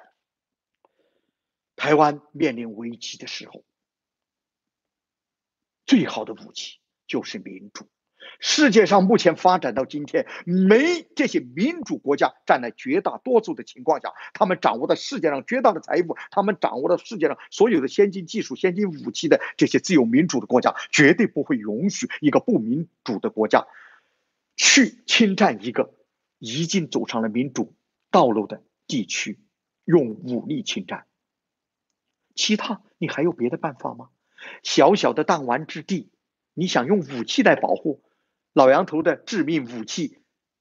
台湾面临危机的时候，最好的武器就是民主。世界上目前发展到今天，没这些民主国家占了绝大多数的情况下，他们掌握了世界上绝大的财富，他们掌握了世界上所有的先进技术、先进武器的这些自由民主的国家，绝对不会允许一个不民主的国家去侵占一个已经走上了民主道路的地区，用武力侵占。其他你还有别的办法吗？小小的弹丸之地，你想用武器来保护？老杨头的致命武器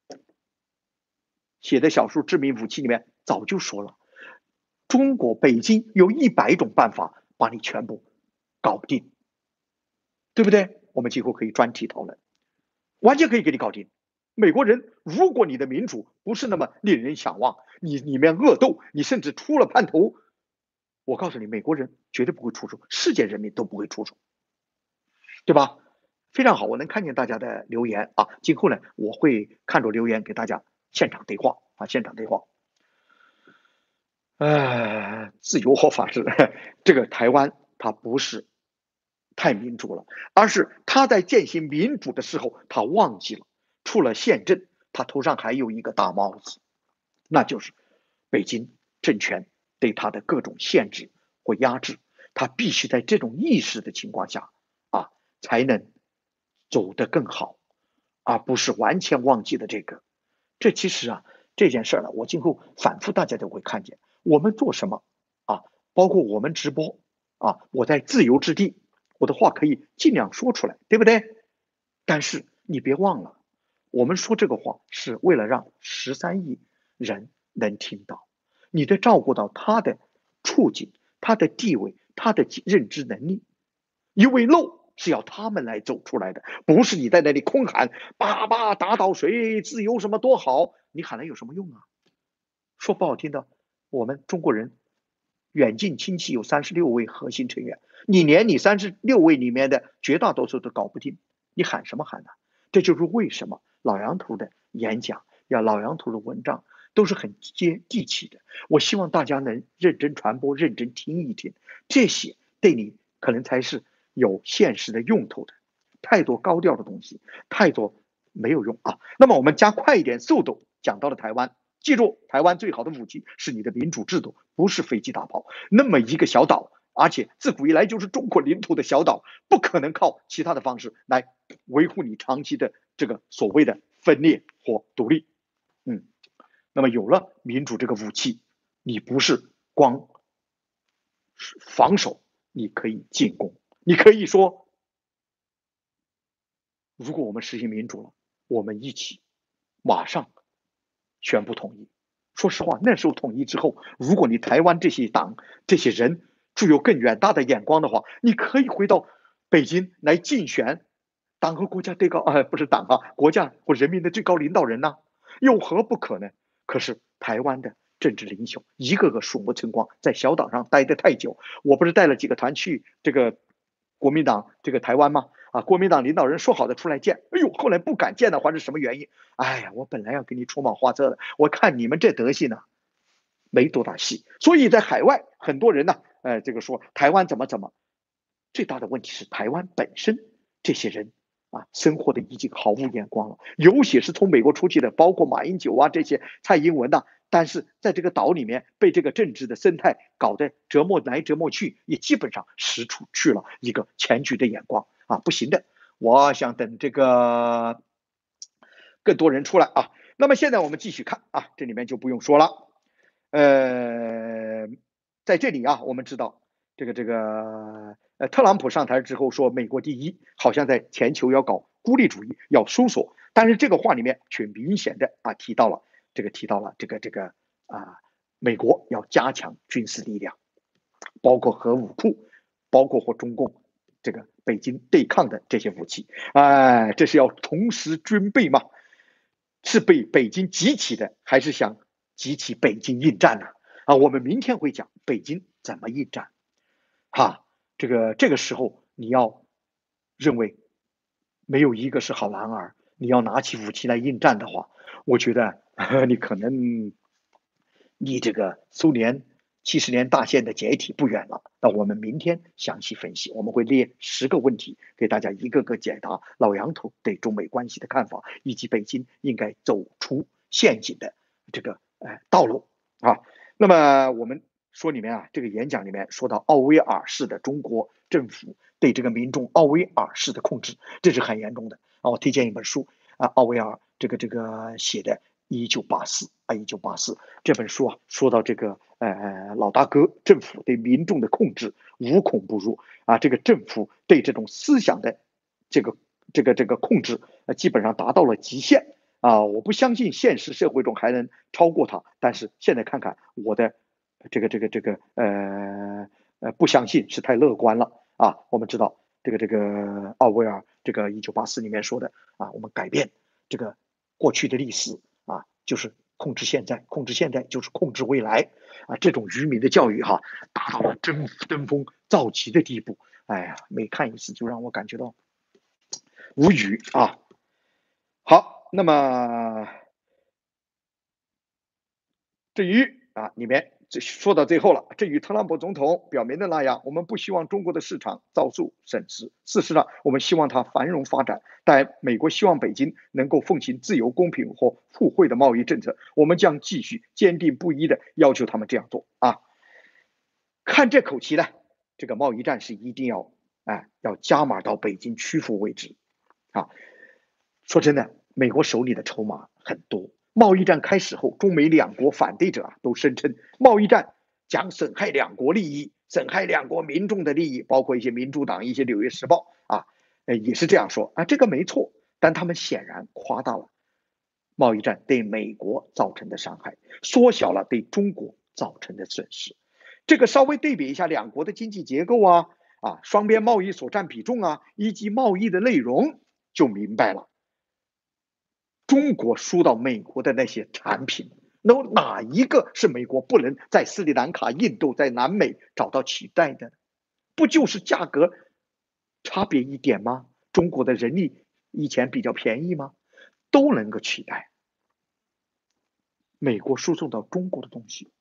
写的小说《致命武器》里面早就说了，中国北京有一百种办法把你全部搞定，对不对？我们今后可以专题讨论，完全可以给你搞定。美国人，如果你的民主不是那么令人向往，你里面恶斗，你甚至出了叛徒，我告诉你，美国人绝对不会出手，世界人民都不会出手，对吧？非常好，我能看见大家的留言啊。今后呢，我会看着留言给大家现场对话啊，现场对话。呃，自由和法治，这个台湾它不是太民主了，而是他在践行民主的时候，他忘记了，除了宪政，他头上还有一个大帽子，那就是北京政权对他的各种限制或压制，他必须在这种意识的情况下啊，才能走得更好， 而不是完全忘记了这个。这其实啊，这件事儿呢，我今后反复大家都会看见，我们做什么啊，包括我们直播啊，我在自由之地，我的话可以尽量说出来，对不对？但是你别忘了，我们说这个话是为了让十三亿人能听到，你得照顾到他的处境、他的地位、他的认知能力，因为路是要他们来走出来的，不是你在那里空喊“爸爸打倒谁，自由什么多好”，你喊来有什么用啊？说不好听的，我们中国人远近亲戚有三十六位核心成员，你连你三十六位里面的绝大多数都搞不定，你喊什么喊呢？这就是为什么老杨头的演讲呀，老杨头的文章都是很接地气的。我希望大家能认真传播，认真听一听，这些对你可能才是有现实的用途的。太多高调的东西，太多没有用啊。那么我们加快一点速度，讲到了台湾。记住，台湾最好的武器是你的民主制度，不是飞机大炮。那么一个小岛，而且自古以来就是中国领土的小岛，不可能靠其他的方式来维护你长期的这个所谓的分裂或独立。嗯，那么有了民主这个武器，你不是光防守，你可以进攻，你可以说，如果我们实行民主了，我们一起马上宣布统一。说实话，那时候统一之后，如果你台湾这些党、这些人具有更远大的眼光的话，你可以回到北京来竞选党和国家最高啊、呃，不是党啊，国家或人民的最高领导人呐、啊，有何不可呢？可是台湾的政治领袖一个个数目成光，在小岛上待得太久。我不是带了几个团去这个国民党这个台湾吗？啊，国民党领导人说好的出来见，哎呦，后来不敢见的话是什么原因？哎呀，我本来要给你出谋划策的，我看你们这德行呢，没多大戏。所以在海外，很多人呢，呃，这个说台湾怎么怎么，最大的问题是台湾本身这些人啊，生活的已经毫无眼光了，尤其是从美国出去的，包括马英九啊这些蔡英文呐、啊，但是在这个岛里面被这个政治的生态搞得折磨来折磨去，也基本上失去了一个前局的眼光啊，不行的。我想等这个更多人出来啊。那么现在我们继续看啊，这里面就不用说了。呃，在这里啊，我们知道这个这个呃，特朗普上台之后说美国第一，好像在全球要搞孤立主义，要收缩，但是这个话里面却明显的啊提到了这个提到了这个这个啊，美国要加强军事力量，包括核武库，包括和中共这个北京对抗的这些武器，哎，这是要同时军备吗？是被北京集起的，还是想集起北京应战呢？啊，我们明天会讲北京怎么应战。哈，这个这个时候你要认为没有一个是好男儿，你要拿起武器来应战的话，我觉得呵你可能离这个苏联七十年大线的解体不远了。那我们明天详细分析，我们会列十个问题给大家一个个解答老杨头对中美关系的看法，以及北京应该走出陷阱的这个呃道路啊。那么我们说里面啊，这个演讲里面说到奥威尔式的中国政府对这个民众奥威尔式的控制，这是很严重的啊。我推荐一本书啊，奥威尔这个这个写的《一九八四》啊，《一九八四》这本书啊，说到这个呃老大哥政府对民众的控制无孔不入啊，这个政府对这种思想的这个这个这个控制，呃，基本上达到了极限。啊，我不相信现实社会中还能超过它，但是现在看看我的这个这个这个呃呃不相信是太乐观了啊。我们知道这个这个奥威尔这个一九八四里面说的啊，我们改变这个过去的历史啊，就是控制现在，控制现在就是控制未来啊。这种愚民的教育哈、啊，达到了登登峰造极的地步。哎呀，每看一次就让我感觉到无语啊。好，那么至于啊，里面这说到最后了，正如特朗普总统表明的那样，我们不希望中国的市场遭受损失。事实上，我们希望它繁荣发展，但美国希望北京能够奉行自由、公平和互惠的贸易政策。我们将继续坚定不移的要求他们这样做啊。看这口气呢，这个贸易战是一定要哎要加码到北京屈服为止啊。说真的， 美国手里的筹码很多。贸易战开始后，中美两国反对者啊都声称贸易战将损害两国利益，损害两国民众的利益，包括一些民主党、一些《纽约时报》啊，呃也是这样说啊，这个没错，但他们显然夸大了贸易战对美国造成的伤害，缩小了对中国造成的损失。这个稍微对比一下两国的经济结构啊，啊，双边贸易所占比重啊，以及贸易的内容，就明白了。中国输到美国的那些产品，那哪一个是美国不能在斯里兰卡、印度、在南美找到取代的？不就是价格差别一点吗？中国的人力以前比较便宜吗？都能够取代。美国输送到中国的东西，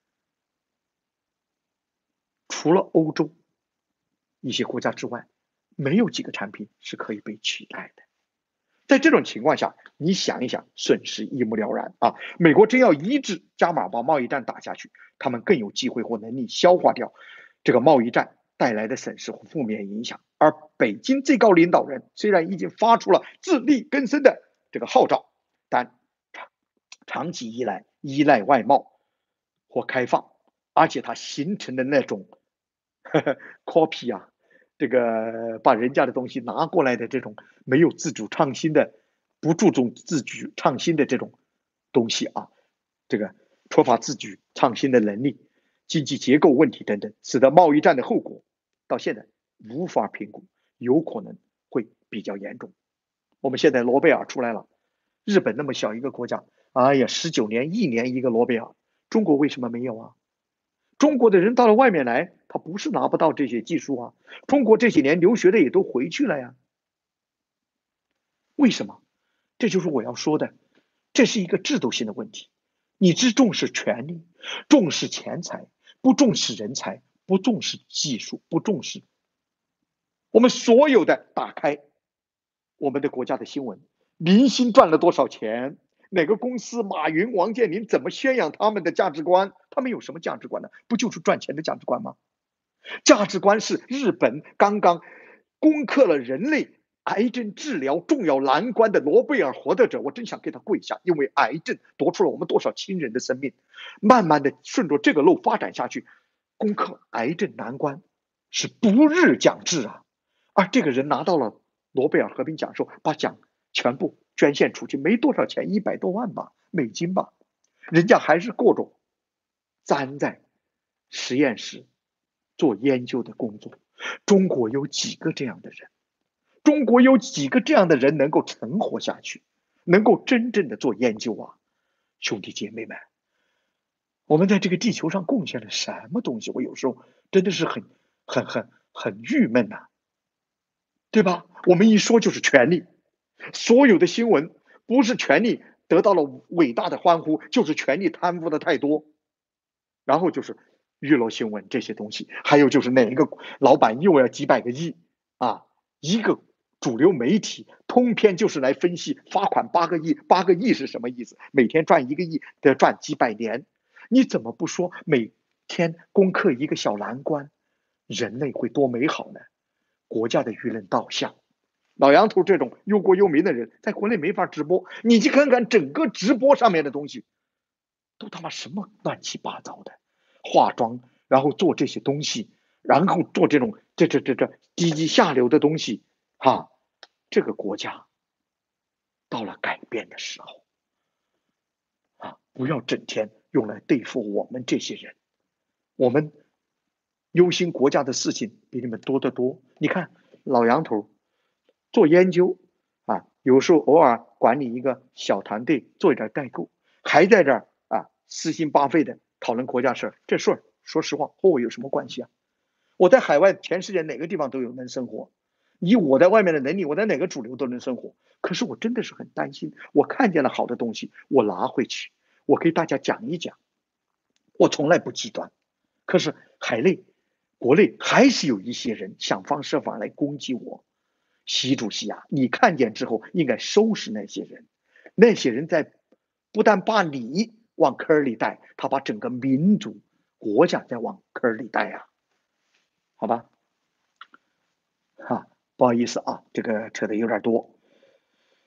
除了欧洲一些国家之外，没有几个产品是可以被取代的。在这种情况下，你想一想，损失一目了然啊！美国真要一直加码把贸易战打下去，他们更有机会或能力消化掉这个贸易战带来的损失和负面影响。而北京最高领导人虽然已经发出了自力更生的这个号召，但长长期以来依赖外贸或开放，而且它形成的那种呵呵 copy 啊，这个把人家的东西拿过来的这种没有自主创新的、不注重自主创新的这种东西啊，这个缺乏自主创新的能力、经济结构问题等等，使得贸易战的后果到现在无法评估，有可能会比较严重。我们现在诺贝尔出来了，日本那么小一个国家，哎呀，十九年一年一个诺贝尔，中国为什么没有啊？中国的人到了外面来，他不是拿不到这些技术啊，中国这几年留学的也都回去了呀。为什么？这就是我要说的，这是一个制度性的问题。你只重视权力，重视钱财，不重视人才，不重视技术，不重视我们所有的打开我们的国家的新闻，明星赚了多少钱？哪个公司马云、王健林怎么宣扬他们的价值观？他们有什么价值观呢？不就是赚钱的价值观吗？价值观是日本刚刚攻克了人类癌症治疗重要难关的诺贝尔获得者，我真想给他跪下，因为癌症夺出了我们多少亲人的生命。慢慢的顺着这个路发展下去，攻克癌症难关是不日奖制啊！而这个人拿到了诺贝尔和平奖时候，把奖全部捐献出去，没多少钱，一百多万吧，美金吧，人家还是过着粘在实验室做研究的工作。中国有几个这样的人？中国有几个这样的人能够存活下去，能够真正的做研究啊？兄弟姐妹们，我们在这个地球上贡献了什么东西？我有时候真的是很、很、很、很郁闷呐、啊，对吧？我们一说就是权力，所有的新闻不是权力得到了伟大的欢呼，就是权力贪污的太多，然后就是娱乐新闻这些东西，还有就是哪一个老板又要几百个亿啊？一个主流媒体通篇就是来分析罚款八个亿，八个亿是什么意思？每天赚一个亿得赚几百年，你怎么不说每天攻克一个小难关，人类会多美好呢？国家的舆论导向。老杨头这种忧国忧民的人，在国内没法直播。你去看看整个直播上面的东西，都他妈什么乱七八糟的，化妆，然后做这些东西，然后做这种这这这这低级下流的东西，哈，这个国家到了改变的时候啊，不要整天用来对付我们这些人，我们忧心国家的事情比你们多得多。你看老杨头做研究啊，有时候偶尔管理一个小团队做一点代购，还在这儿啊私心巴费的讨论国家事儿，这事儿说实话和我有什么关系啊？我在海外全世界哪个地方都有能生活，以我在外面的能力，我在哪个主流都能生活。可是我真的是很担心，我看见了好的东西，我拿回去，我给大家讲一讲。我从来不极端，可是海内、国内还是有一些人想方设法来攻击我。习主席啊，你看见之后应该收拾那些人，那些人在不但把你往坑里带，他把整个民族、国家在往坑里带啊，好吧？哈、啊，不好意思啊，这个扯的有点多。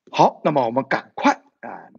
好，那么我们赶快啊、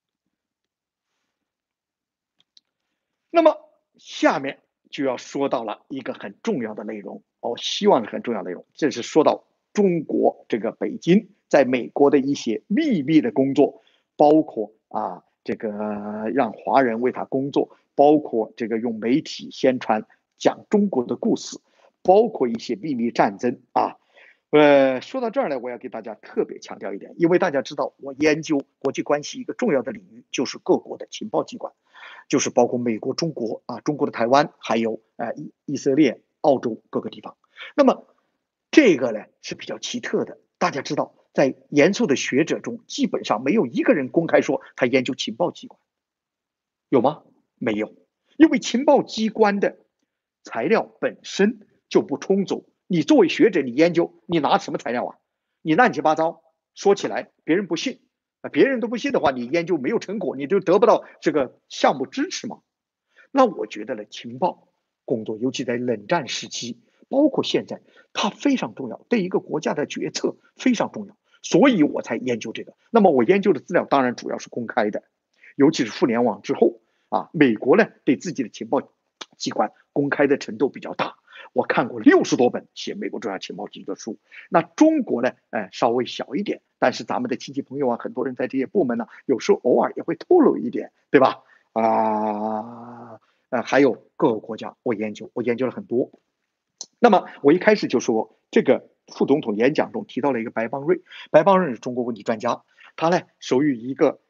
那么下面就要说到了一个很重要的内容，我希望是很重要的内容，这是说到中国这个北京在美国的一些秘密的工作，包括啊这个让华人为他工作，包括这个用媒体宣传讲中国的故事，包括一些秘密战争啊。呃，说到这儿呢，我要给大家特别强调一点，因为大家知道，我研究国际关系一个重要的领域就是各国的情报机关。就是包括美国、中国啊，中国的台湾，还有呃以以色列、澳洲各个地方。那么这个呢是比较奇特的。大家知道，在严肃的学者中，基本上没有一个人公开说他研究情报机关，有吗？没有，因为情报机关的材料本身就不充足。你作为学者，你研究，你拿什么材料啊？你乱七八糟，说起来别人不信啊，别人都不信的话，你研究没有成果，你就得不到这个项目支持嘛。那我觉得呢，情报工作，尤其在冷战时期，包括现在，它非常重要，对一个国家的决策非常重要，所以我才研究这个。那么我研究的资料当然主要是公开的，尤其是互联网之后啊，美国呢对自己的情报机关公开的程度比较大。我看过六十多本写美国中央情报局的书，那中国呢，哎，稍微小一点，但是咱们的亲戚朋友啊，很多人在这些部门呢，有时候偶尔也会透露一点，对吧？啊，呃，还有各个国家，我研究，我研究了很多。那么我一开始就说，这个副总统演讲中提到了一个白邦瑞，白邦瑞是中国问题专家，他呢属于一个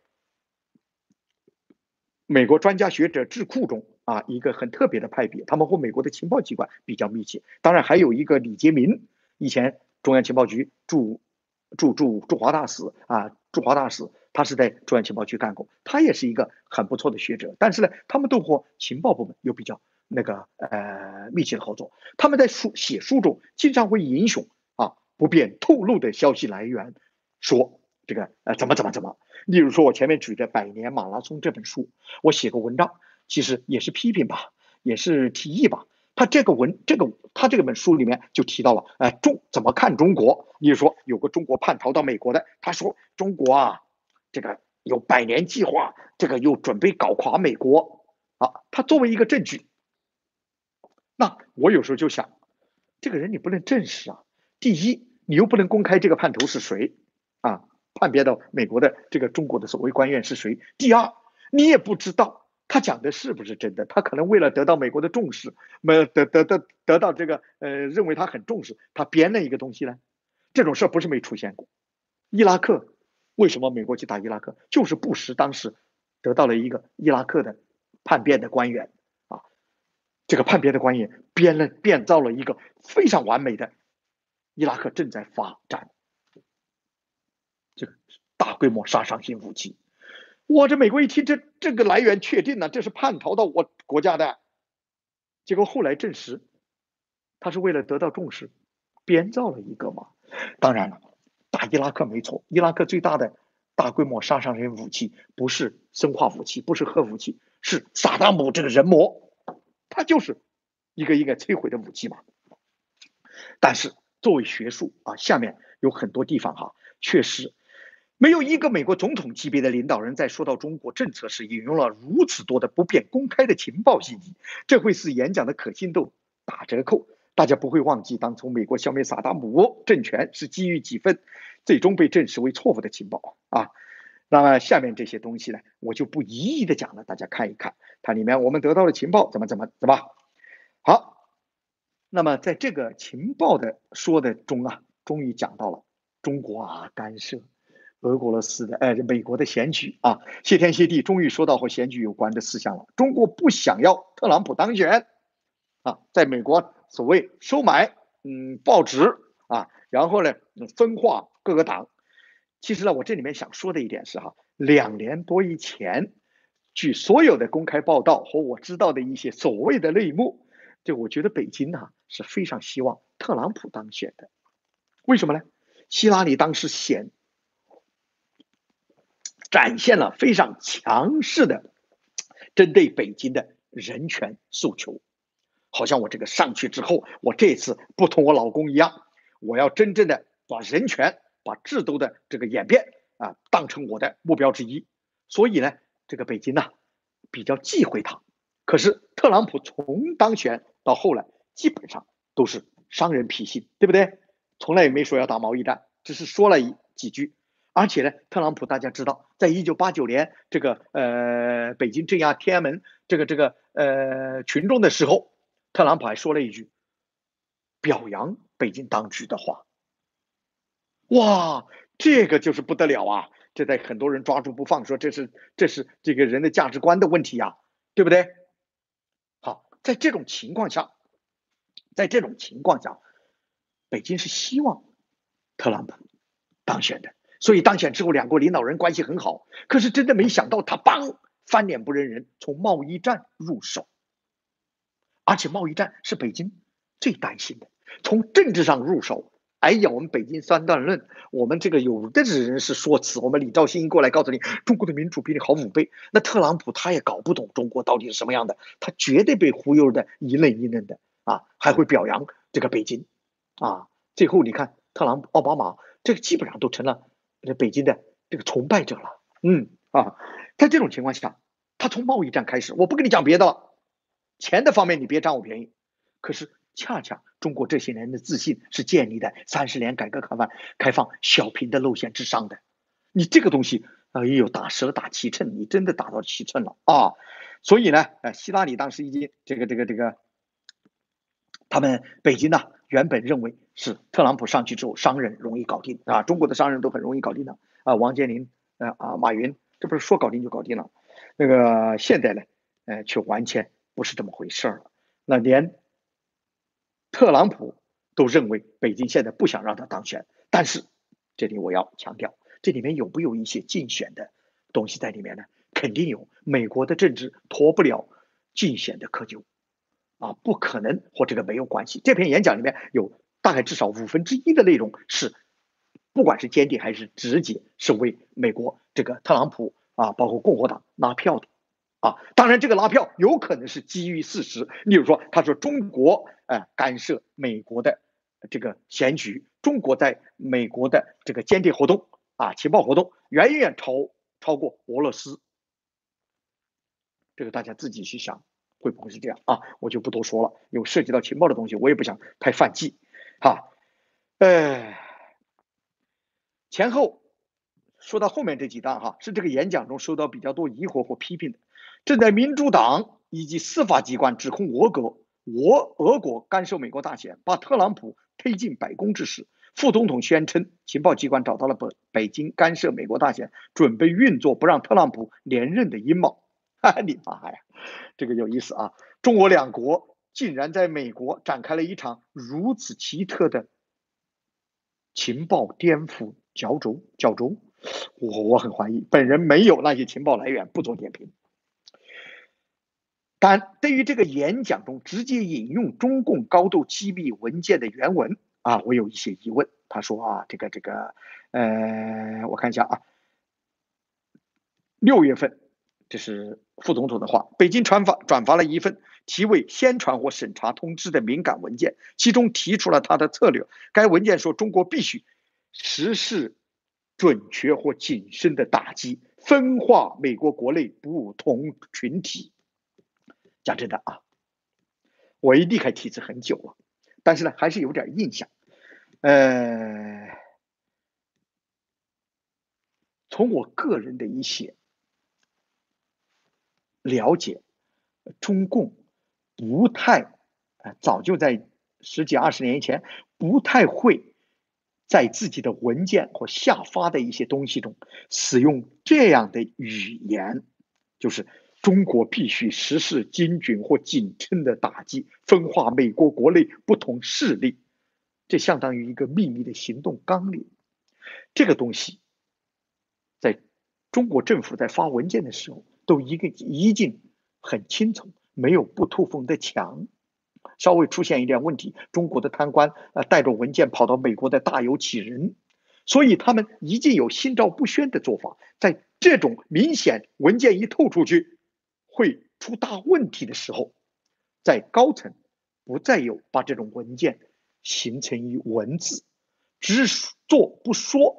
美国专家学者智库中啊一个很特别的派别，他们和美国的情报机关比较密切。当然还有一个李杰民，以前中央情报局驻驻驻驻华大使啊，驻华大使，他是在中央情报局干过，他也是一个很不错的学者。但是呢，他们都和情报部门有比较那个呃密切的合作。他们在书写书中经常会引用啊不便透露的消息来源，说这个呃怎么怎么怎么。例如说，我前面举的《百年马拉松》这本书，我写个文章，其实也是批评吧，也是提议吧。他这个文，这个他这本书里面就提到了，哎，中怎么看中国？例如说，有个中国叛逃到美国的，他说中国啊，这个有百年计划，这个又准备搞垮美国啊。他作为一个证据，那我有时候就想，这个人你不能证实啊。第一，你又不能公开这个叛徒是谁啊，叛变到美国的这个中国的所谓官员是谁。第二，你也不知道他讲的是不是真的，他可能为了得到美国的重视，没得得得得到这个呃认为他很重视，他编了一个东西呢。这种事不是没出现过。伊拉克为什么美国去打伊拉克？就是布什当时得到了一个伊拉克的叛变的官员啊，这个叛变的官员编了编造了一个非常完美的伊拉克正在发展这个大规模杀伤性武器。我这美国一听，这这个来源确定了，这是叛逃到我国家的。结果后来证实，他是为了得到重视，编造了一个嘛。当然了，打伊拉克没错，伊拉克最大的大规模杀伤性武器不是生化武器，不是核武器，是萨达姆这个人魔，他就是一个一个摧毁的武器嘛。但是作为学术啊，下面有很多地方哈，确实没有一个美国总统级别的领导人在说到中国政策时引用了如此多的不便公开的情报信息，这会使演讲的可信度打折扣。大家不会忘记，当初美国消灭萨达姆政权是基于几份最终被证实为错误的情报啊。那么下面这些东西呢，我就不一一的讲了，大家看一看，它里面我们得到的情报怎么怎么怎么好。那么在这个情报的说的中啊，终于讲到了中国啊干涉俄罗斯的呃美国的选举啊，谢天谢地，终于说到和选举有关的事项了。中国不想要特朗普当选啊，在美国所谓收买嗯报纸啊，然后呢分化各个党。其实呢，我这里面想说的一点是哈，两年多以前，据所有的公开报道和我知道的一些所谓的内幕，就我觉得北京啊是非常希望特朗普当选的。为什么呢？希拉里当时显展现了非常强势的针对北京的人权诉求，好像我这个上去之后，我这次不同我老公一样，我要真正的把人权、把制度的这个演变啊当成我的目标之一，所以呢，这个北京呢比较忌讳他。可是特朗普从当选到后来，基本上都是商人脾性，对不对？从来也没说要打贸易战，只是说了几句。而且呢，特朗普大家知道，在一九八九年这个呃北京镇压天安门这个这个呃群众的时候，特朗普还说了一句表扬北京当局的话。哇，这个就是不得了啊！这在很多人抓住不放，说这是这是这个人的价值观的问题呀、啊，对不对？好，在这种情况下，在这种情况下，北京是希望特朗普当选的，所以当选之后，两国领导人关系很好。可是真的没想到，他帮翻脸不认人，从贸易战入手，而且贸易战是北京最担心的，从政治上入手。哎呀，我们北京三段论，我们这个有的人是说辞，我们李兆新过来告诉你，中国的民主比你好五倍。那特朗普他也搞不懂中国到底是什么样的，他绝对被忽悠的一愣一愣的啊，还会表扬这个北京啊。最后你看，特朗普、奥巴马这个基本上都成了北京的这个崇拜者了。嗯啊，在这种情况下，他从贸易战开始，我不跟你讲别的了，钱的方面你别占我便宜。可是恰恰中国这些年的自信是建立在三十年改革开放、开放小平的路线之上的。你这个东西，哎呦，打蛇打七寸，你真的打到七寸了啊！所以呢，呃，希拉里当时已经这个这个这个，他们北京呢原本认为是特朗普上去之后，商人容易搞定啊，中国的商人都很容易搞定的啊，王健林，呃啊，马云，这不是说搞定就搞定了。那个现在呢，呃，却完全不是这么回事了。那连特朗普都认为北京现在不想让他当选，但是这里我要强调，这里面有没有一些竞选的东西在里面呢？肯定有，美国的政治脱不了竞选的窠臼啊，不可能和这个没有关系。这篇演讲里面有大概至少五分之一的内容是，不管是间谍还是直接，是为美国这个特朗普啊，包括共和党拉票的。啊，当然，这个拉票有可能是基于事实，例如说，他说中国呃干涉美国的这个选举，中国在美国的这个间谍活动啊、情报活动远远超超过俄罗斯，这个大家自己去想，会不会是这样啊？我就不多说了，有涉及到情报的东西，我也不想太犯忌，哈，呃，前后说到后面这几段哈，是这个演讲中受到比较多疑惑或批评的。正在民主党以及司法机关指控俄国俄俄国干涉美国大选，把特朗普推进白宫之时，副总统宣称情报机关找到了北北京干涉美国大选，准备运作不让特朗普连任的阴谋。哈哈，你妈呀，这个有意思啊！中俄两国竟然在美国展开了一场如此奇特的情报颠覆角逐角逐，我我很怀疑，本人没有那些情报来源，不做点评。但对于这个演讲中直接引用中共高度机密文件的原文啊，我有一些疑问。他说啊，这个这个，呃，我看一下啊，六月份，这是副总统的话，北京传发转发了一份题为“宣传或审查通知”的敏感文件，其中提出了他的策略。该文件说，中国必须实施准确或谨慎的打击，分化美国国内不同群体。讲真的啊，我一离开体制很久了，但是呢，还是有点印象。呃，从我个人的一些了解，中共不太，呃，早就在十几二十年以前，不太会在自己的文件或下发的一些东西中使用这样的语言，就是中国必须实施精准或谨慎的打击，分化美国国内不同势力，这相当于一个秘密的行动纲领。这个东西，在中国政府在发文件的时候，都一个一定很清楚，没有不透风的墙。稍微出现一点问题，中国的贪官呃带着文件跑到美国的大有其人，所以他们已经有心照不宣的做法。在这种明显文件一透出去会出大问题的时候，在高层不再有把这种文件形成于文字，只做不说，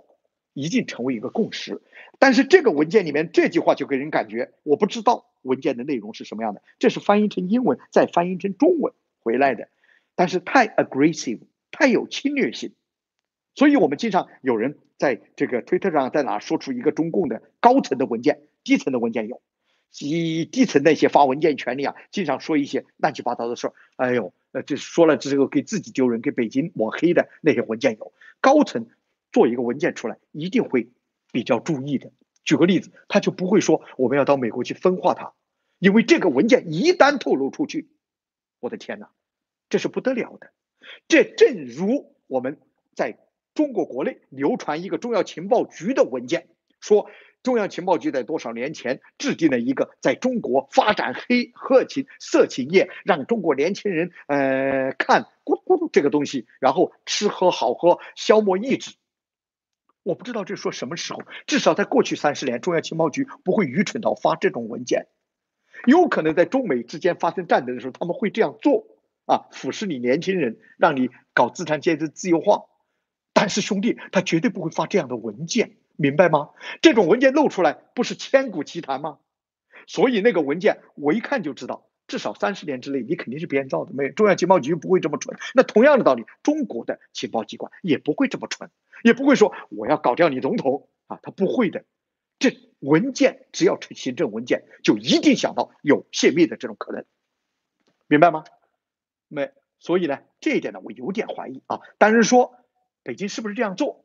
已经成为一个共识。但是这个文件里面这句话就给人感觉，我不知道文件的内容是什么样的，这是翻译成英文再翻译成中文回来的，但是太 aggressive， 太有侵略性。所以我们经常有人在这个推特上在哪说出一个中共的高层的文件，低层的文件有，以低层那些发文件权利啊，经常说一些乱七八糟的事儿，哎呦，呃，这说了之后给自己丢人，给北京抹黑的那些文件有。高层做一个文件出来，一定会比较注意的。举个例子，他就不会说我们要到美国去分化它，因为这个文件一旦透露出去，我的天哪，这是不得了的。这正如我们在中国国内流传一个中央情报局的文件，说中央情报局在多少年前制定了一个在中国发展黑色情色情业，让中国年轻人呃看咕咕这个东西，然后吃喝好喝，消磨意志。我不知道这说什么时候，至少在过去三十年，中央情报局不会愚蠢到发这种文件。有可能在中美之间发生战争的时候，他们会这样做啊，腐蚀你年轻人，让你搞资产阶级自由化。但是兄弟，他绝对不会发这样的文件，明白吗？这种文件露出来，不是千古奇谈吗？所以那个文件我一看就知道，至少三十年之内你肯定是编造的，没有中央情报局不会这么蠢。那同样的道理，中国的情报机关也不会这么蠢，也不会说我要搞掉你总统啊，他不会的。这文件只要是行政文件，就一定想到有泄密的这种可能，明白吗？没，所以呢，这一点呢，我有点怀疑啊。但是说北京是不是这样做？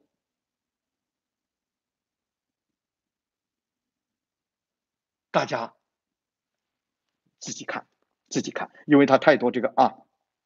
大家自己看，自己看，因为它太多这个啊，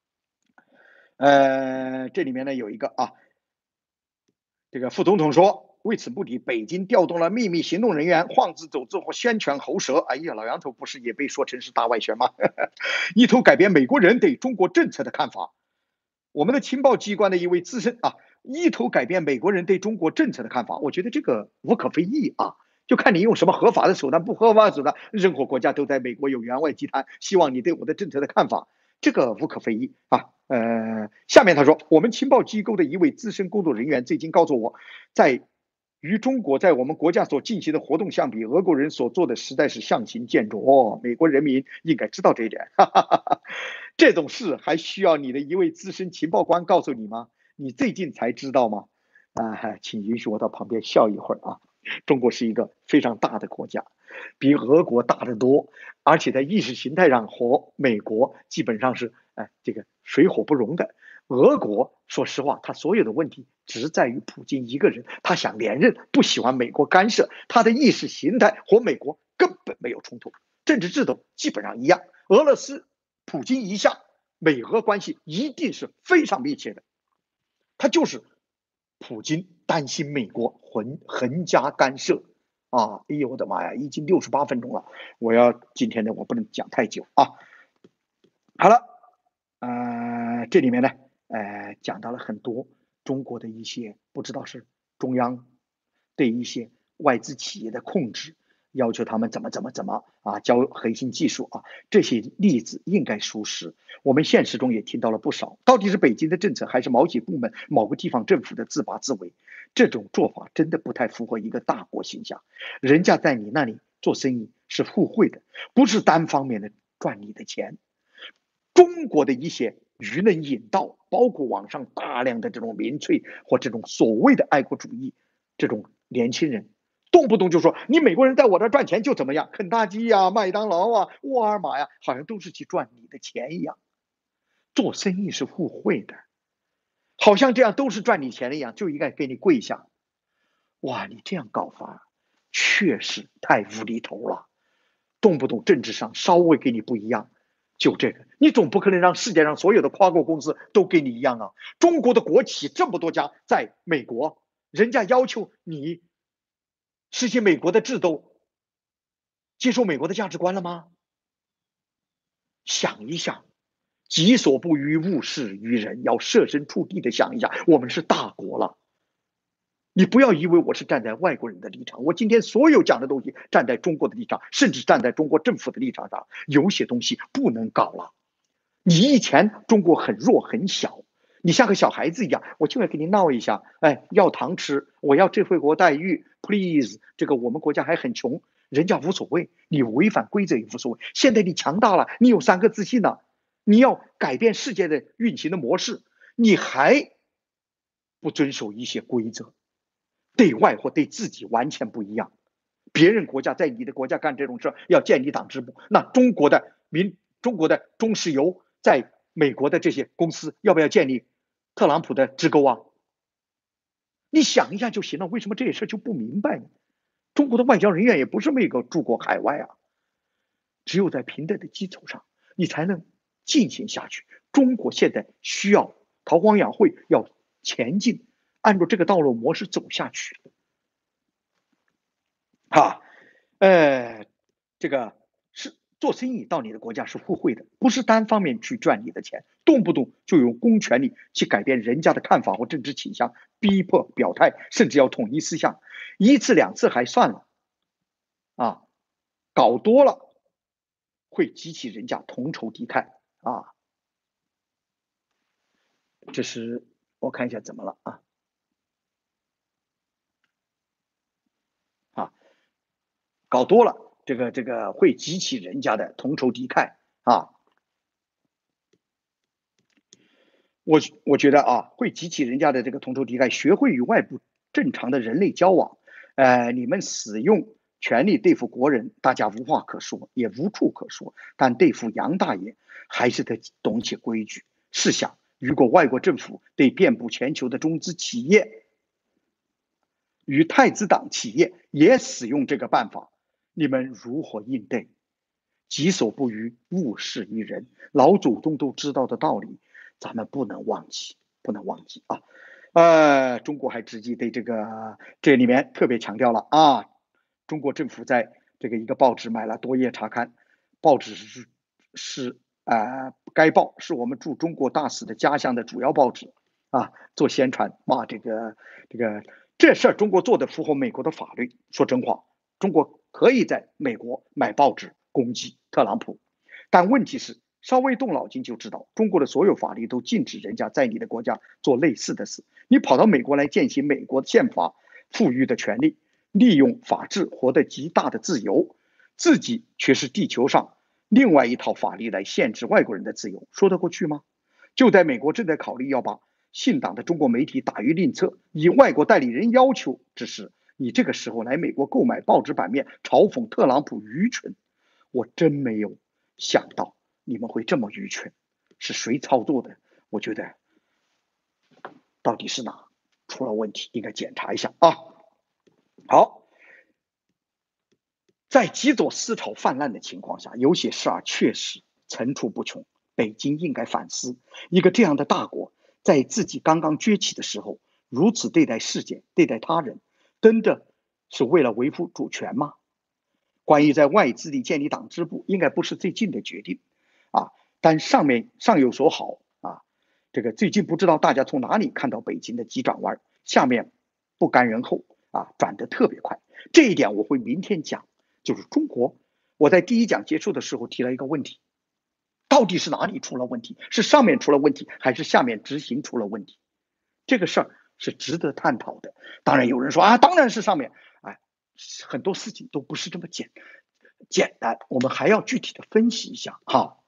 呃，这里面呢有一个啊，这个副总统说，为此目的，北京调动了秘密行动人员，晃子走之或宣传喉舌。哎呀，老杨头不是也被说成是大外宣吗？意图改变美国人对中国政策的看法。我们的情报机关的一位资深啊，意图改变美国人对中国政策的看法，我觉得这个无可非议啊。就看你用什么合法的手段，不合法的手段，任何国家都在美国有员外集团，希望你对我的政策的看法，这个无可非议啊。呃，下面他说，我们情报机构的一位资深工作人员最近告诉我，在与中国在我们国家所进行的活动相比，俄国人所做的实在是相形见绌。哦，美国人民应该知道这一点。哈哈哈哈，这种事还需要你的一位资深情报官告诉你吗？你最近才知道吗？啊，请允许我到旁边笑一会儿啊。中国是一个非常大的国家，比俄国大得多，而且在意识形态上和美国基本上是哎这个水火不容的。俄国说实话，他所有的问题只在于普京一个人，他想连任，不喜欢美国干涉，他的意识形态和美国根本没有冲突，政治制度基本上一样。俄罗斯普京一下，美俄关系一定是非常密切的，他就是普京担心美国横横加干涉啊！哎呦我的妈呀，已经六十八分钟了，我要今天呢我不能讲太久啊。好了，呃，这里面呢，呃，讲到了很多中国的一些不知道是中央对一些外资企业的控制，要求他们怎么怎么怎么啊，教核心技术啊，这些例子应该属实。我们现实中也听到了不少，到底是北京的政策，还是某些部门、某个地方政府的自把自为？这种做法真的不太符合一个大国形象。人家在你那里做生意是互惠的，不是单方面的赚你的钱。中国的一些舆论引导，包括网上大量的这种民粹或这种所谓的爱国主义，这种年轻人动不动就说你美国人在我这赚钱就怎么样，肯德基呀、啊、麦当劳啊、沃尔玛呀、啊，好像都是去赚你的钱一样。做生意是互惠的，好像这样都是赚你钱的一样，就应该给你跪下。哇，你这样搞法确实太无厘头了，动不动政治上稍微给你不一样，就这个，你总不可能让世界上所有的跨国公司都跟你一样啊！中国的国企这么多家在美国，人家要求你实行美国的制度，接受美国的价值观了吗？想一想，己所不欲，勿施于人，要设身处地的想一下，我们是大国了。你不要以为我是站在外国人的立场，我今天所有讲的东西站在中国的立场，甚至站在中国政府的立场上，有些东西不能搞了。你以前中国很弱很小， 你像个小孩子一样，我就要跟你闹一下，哎，要糖吃，我要这回国待遇，please，这个我们国家还很穷，人家无所谓，你违反规则也无所谓。现在你强大了，你有三个自信了，你要改变世界的运行的模式，你还不遵守一些规则，对外或对自己完全不一样。别人国家在你的国家干这种事要建立党支部，那中国的民中国的中石油在美国的这些公司要不要建立特朗普的支沟啊？你想一下就行了，为什么这些事就不明白呢？中国的外交人员也不是没有住过海外啊，只有在平等的基础上，你才能进行下去。中国现在需要韬光养晦，要前进，按照这个道路模式走下去。啊，呃，这个是做生意到你的国家是互惠的，不是单方面去赚你的钱，动不动就用公权力去改变人家的看法或政治倾向，逼迫表态，甚至要统一思想，一次两次还算了，啊，搞多了会激起人家同仇敌忾啊。这是我看一下怎么了啊啊，搞多了，这个这个会激起人家的同仇敌忾啊。我我觉得啊，会激起人家的这个同仇敌忾，学会与外部正常的人类交往。呃，你们使用权力对付国人，大家无话可说，也无处可说。但对付杨大爷，还是得懂些规矩。试想，如果外国政府对遍布全球的中资企业与太子党企业也使用这个办法，你们如何应对？己所不欲，勿施于人。老祖宗都知道的道理，咱们不能忘记，不能忘记啊！呃，中国还直接对这个这里面特别强调了啊，中国政府在这个一个报纸买了多页查刊，报纸是是呃，该报是我们驻中国大使的家乡的主要报纸啊，做宣传骂这个这个这事儿中国做的符合美国的法律。说真话，中国可以在美国买报纸攻击特朗普，但问题是稍微动脑筋就知道，中国的所有法律都禁止人家在你的国家做类似的事。你跑到美国来践行美国宪法赋予的权利，利用法治获得极大的自由，自己却是地球上另外一套法律来限制外国人的自由，说得过去吗？就在美国正在考虑要把信党的中国媒体打于另册，以外国代理人要求之时，你这个时候来美国购买报纸版面嘲讽特朗普愚蠢，我真没有想到你们会这么愚蠢，是谁操作的？我觉得到底是哪出了问题，应该检查一下啊。好，在极左思潮泛滥的情况下，有些事儿确实层出不穷。北京应该反思，一个这样的大国，在自己刚刚崛起的时候，如此对待世界、对待他人，真的是为了维护主权吗？关于在外资里建立党支部，应该不是最近的决定啊，但上面上有所好啊。这个最近不知道大家从哪里看到北京的急转弯，下面不甘人后啊，转得特别快。这一点我会明天讲，就是中国。我在第一讲结束的时候提了一个问题，到底是哪里出了问题？是上面出了问题，还是下面执行出了问题？这个事儿是值得探讨的。当然有人说啊，当然是上面，哎，很多事情都不是这么简简单，我们还要具体的分析一下。好，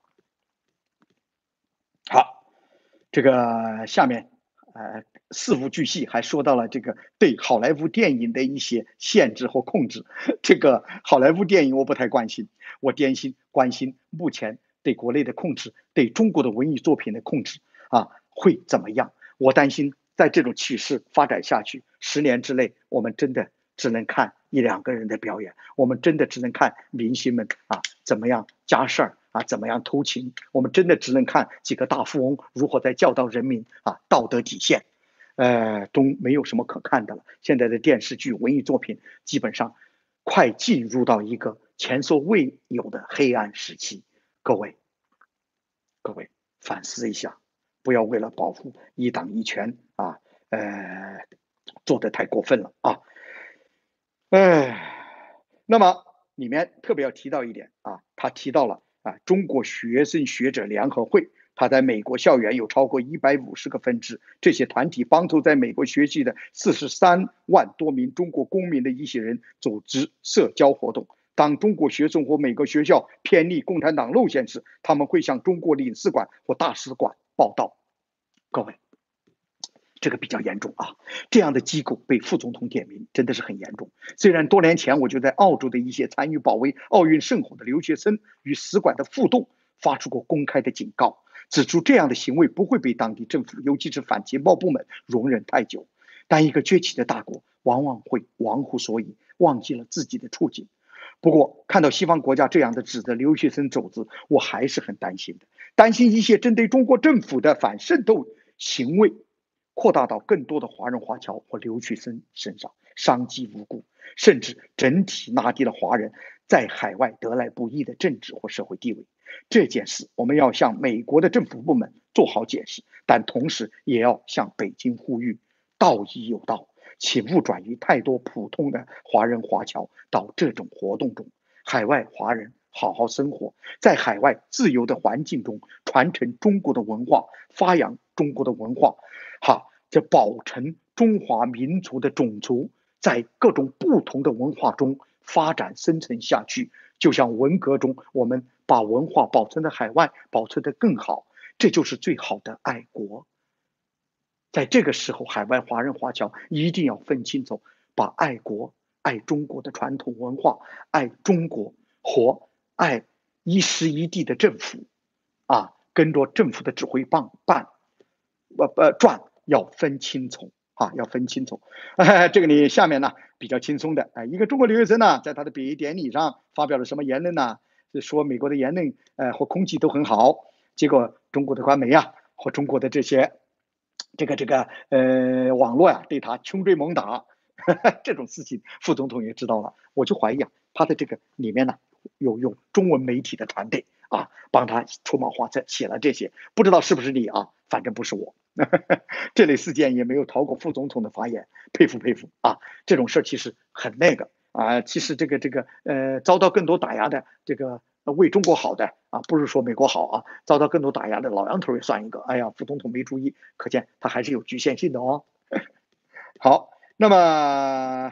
好，这个下面呃事无巨细，还说到了这个对好莱坞电影的一些限制或控制。这个好莱坞电影我不太关心，我担心关心目前对国内的控制，对中国的文艺作品的控制啊会怎么样？我担心在这种趋势发展下去，十年之内我们真的只能看一两个人的表演，我们真的只能看明星们啊怎么样加事儿啊，怎么样偷情，我们真的只能看几个大富翁如何在教导人民啊道德底线，呃，都没有什么可看的了。现在的电视剧、文艺作品基本上快进入到一个前所未有的黑暗时期。各位，各位反思一下，不要为了保护一党一权啊，呃，做得太过分了啊。哎，那么里面特别要提到一点啊，他提到了啊，中国学生学者联合会他在美国校园有超过一百五十个分支，这些团体帮助在美国学习的四十三万多名中国公民的一些人组织社交活动。当中国学生或美国学校偏离共产党路线时，他们会向中国领事馆或大使馆报道。各位，这个比较严重啊！这样的机构被副总统点名，真的是很严重。虽然多年前我就在澳洲的一些参与保卫奥运圣火的留学生与使馆的互动发出过公开的警告，指出这样的行为不会被当地政府，尤其是反情报部门容忍太久。但一个崛起的大国往往会忘乎所以，忘记了自己的处境。不过，看到西方国家这样的指责留学生走资，我还是很担心的，担心一些针对中国政府的反渗透行为扩大到更多的华人华侨或留学生身上，伤及无辜，甚至整体拉低了华人在海外得来不易的政治或社会地位。这件事我们要向美国的政府部门做好解释，但同时也要向北京呼吁，道义有道，请勿转移太多普通的华人华侨到这种活动中。海外华人好好生活，在海外自由的环境中传承中国的文化，发扬中国的文化，哈，这保存中华民族的种族在各种不同的文化中发展生存下去。就像文革中我们把文化保存在海外，保存得更好，这就是最好的爱国。在这个时候，海外华人华侨一定要分清楚，把爱国、爱中国的传统文化、爱中国和爱一时一地的政府啊，跟着政府的指挥棒办，呃呃转要分清楚啊，要分清楚。哎、这个你下面呢比较轻松的，哎、一个中国留学生呢，在他的毕业典礼上发表了什么言论呢？是说美国的言论呃和空气都很好，结果中国的官媒啊和中国的这些。这个这个呃，网络呀、对他穷追猛打，这种事情副总统也知道了，我就怀疑啊，他的这个里面呢有用中文媒体的团队啊，帮他出谋划策写了这些，不知道是不是你啊，反正不是我。这类事件也没有逃过副总统的法眼，佩服佩服啊！这种事其实很那个啊，其实这个这个呃，遭到更多打压的这个。为中国好的啊，不是说美国好啊，遭到更多打压的老杨头也算一个。哎呀，副总统没注意，可见他还是有局限性的哦。好，那么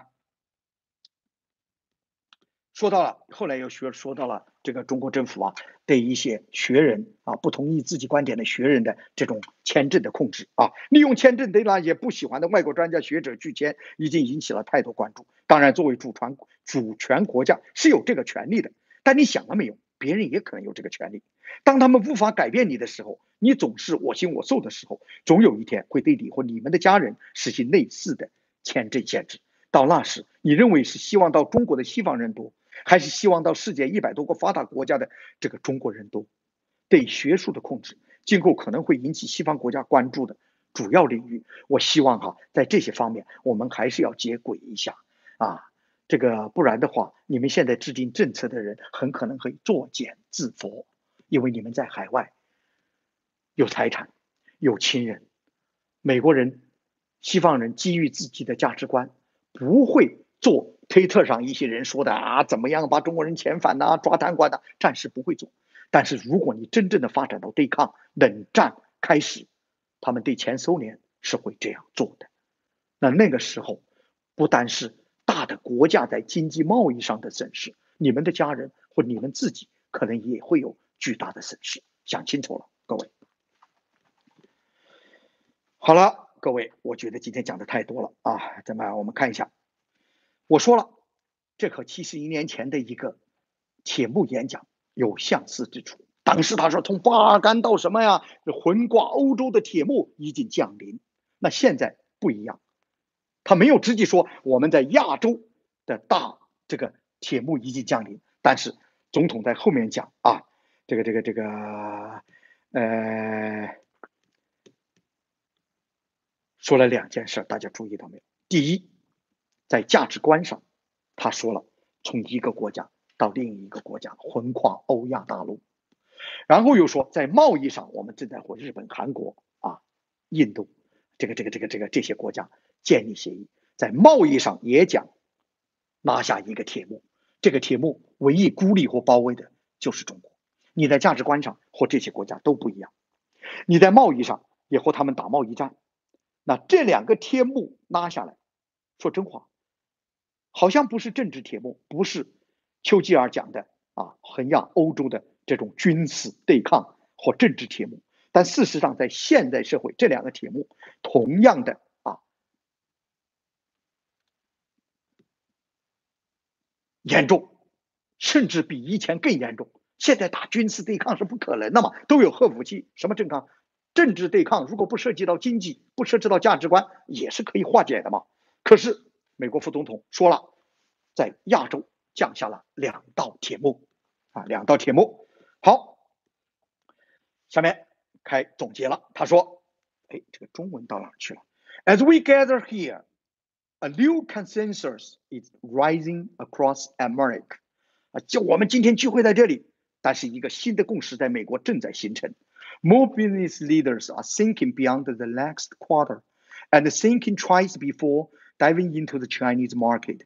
说到了后来又说说到了这个中国政府啊，对一些学人啊不同意自己观点的学人的这种签证的控制啊，利用签证对那些不喜欢的外国专家学者拒签，已经引起了太多关注。当然，作为主权主权国家是有这个权利的，但你想了没有？别人也可能有这个权利。当他们无法改变你的时候，你总是我行我素的时候，总有一天会对你或你们的家人实行类似的签证限制。到那时，你认为是希望到中国的西方人多，还是希望到世界一百多个发达国家的这个中国人多？对学术的控制，今后可能会引起西方国家关注的主要领域。我希望哈，在这些方面，我们还是要接轨一下啊。这个不然的话，你们现在制定政策的人很可能会作茧自缚，因为你们在海外有财产、有亲人。美国人、西方人基于自己的价值观，不会做推特上一些人说的啊，怎么样把中国人遣返呐、啊、抓贪官呐、啊，暂时不会做。但是如果你真正的发展到对抗，冷战开始，他们对前苏联是会这样做的。那那个时候，不单是大的国家在经济贸易上的损失，你们的家人或你们自己可能也会有巨大的损失。想清楚了，各位。好了，各位，我觉得今天讲的太多了啊，咱们我们看一下。我说了，这和七十一年前的一个铁幕演讲有相似之处。当时他说，从巴干到什么呀，横挂欧洲的铁幕已经降临。那现在不一样，他没有直接说我们在亚洲的大这个铁幕已经降临，但是总统在后面讲啊，这个这个这个呃，说了两件事，大家注意到没有？第一，在价值观上，他说了从一个国家到另一个国家，横跨欧亚大陆。然后又说，在贸易上，我们正在和日本、韩国啊、印度这个、这个、这个、这个这些国家建立协议，在贸易上也讲拿下一个铁幕。这个铁幕唯一孤立或包围的就是中国。你在价值观上和这些国家都不一样。 你在贸易上也和他们打贸易战。那这两个铁幕拉下来，说真话，好像不是政治铁幕，不是丘吉尔讲的啊，衡量欧洲的这种军事对抗或政治铁幕。但事实上，在现代社会，这两个铁幕同样的啊严重，甚至比以前更严重。现在打军事对抗是不可能的嘛，都有核武器，什么正抗？政治对抗如果不涉及到经济，不涉及到价值观，也是可以化解的嘛。可是美国副总统说了，在亚洲降下了两道铁幕啊，两道铁幕。好，下面开总结了，他说：“哎，这个中文到哪去了 ？As we gather here, a new consensus is rising across America。”啊，就我们今天聚会在这里，但是一个新的共识在美国正在形成。More business leaders are thinking beyond the next quarter and thinking twice before diving into the Chinese market.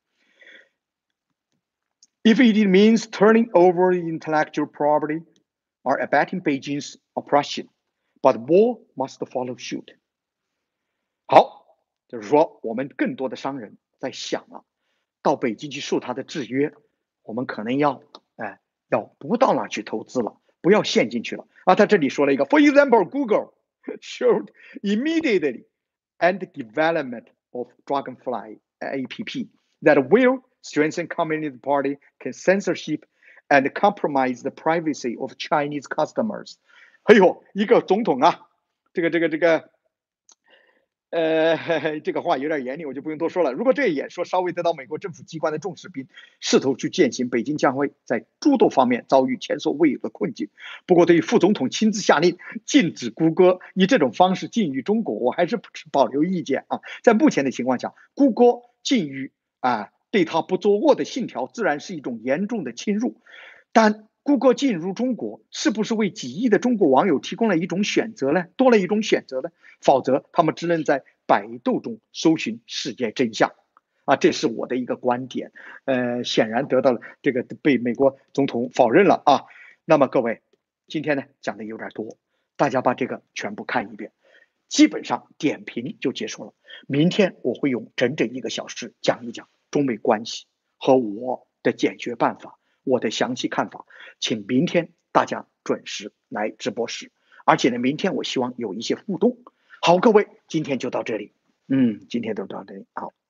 If it means turning over intellectual property or abetting Beijing's oppression, but more must follow suit. 好，就是说我们更多的商人在想了，到北京去受他的制约，我们可能要，哎，要不到那去投资了，不要陷进去了。啊，他这里说了一个 ，For example, Google showed immediately and development of Dragonfly App that will strengthen Communist Party censorship and compromise the privacy of Chinese customers。哎呦，一个总统啊，这个这个这个。呃，这个话有点严厉，我就不用多说了。如果这一演说稍微得到美国政府机关的重视，并试图去践行，北京将会在诸多方面遭遇前所未有的困境。不过，对于副总统亲自下令禁止谷歌以这种方式禁语中国，我还是保留意见啊。在目前的情况下，谷歌禁语啊，对他不作恶的信条，自然是一种严重的侵入。但谷歌进入中国，是不是为几亿的中国网友提供了一种选择呢？多了一种选择呢？否则，他们只能在百度中搜寻世界真相。啊，这是我的一个观点。呃，显然得到了这个被美国总统否认了啊。那么各位，今天呢讲的有点多，大家把这个全部看一遍，基本上点评就结束了。明天我会用整整一个小时讲一讲中美关系和我的解决办法。我的详细看法，请明天大家准时来直播室，而且呢，明天我希望有一些互动。好，各位，今天就到这里，嗯，今天就到这里，好。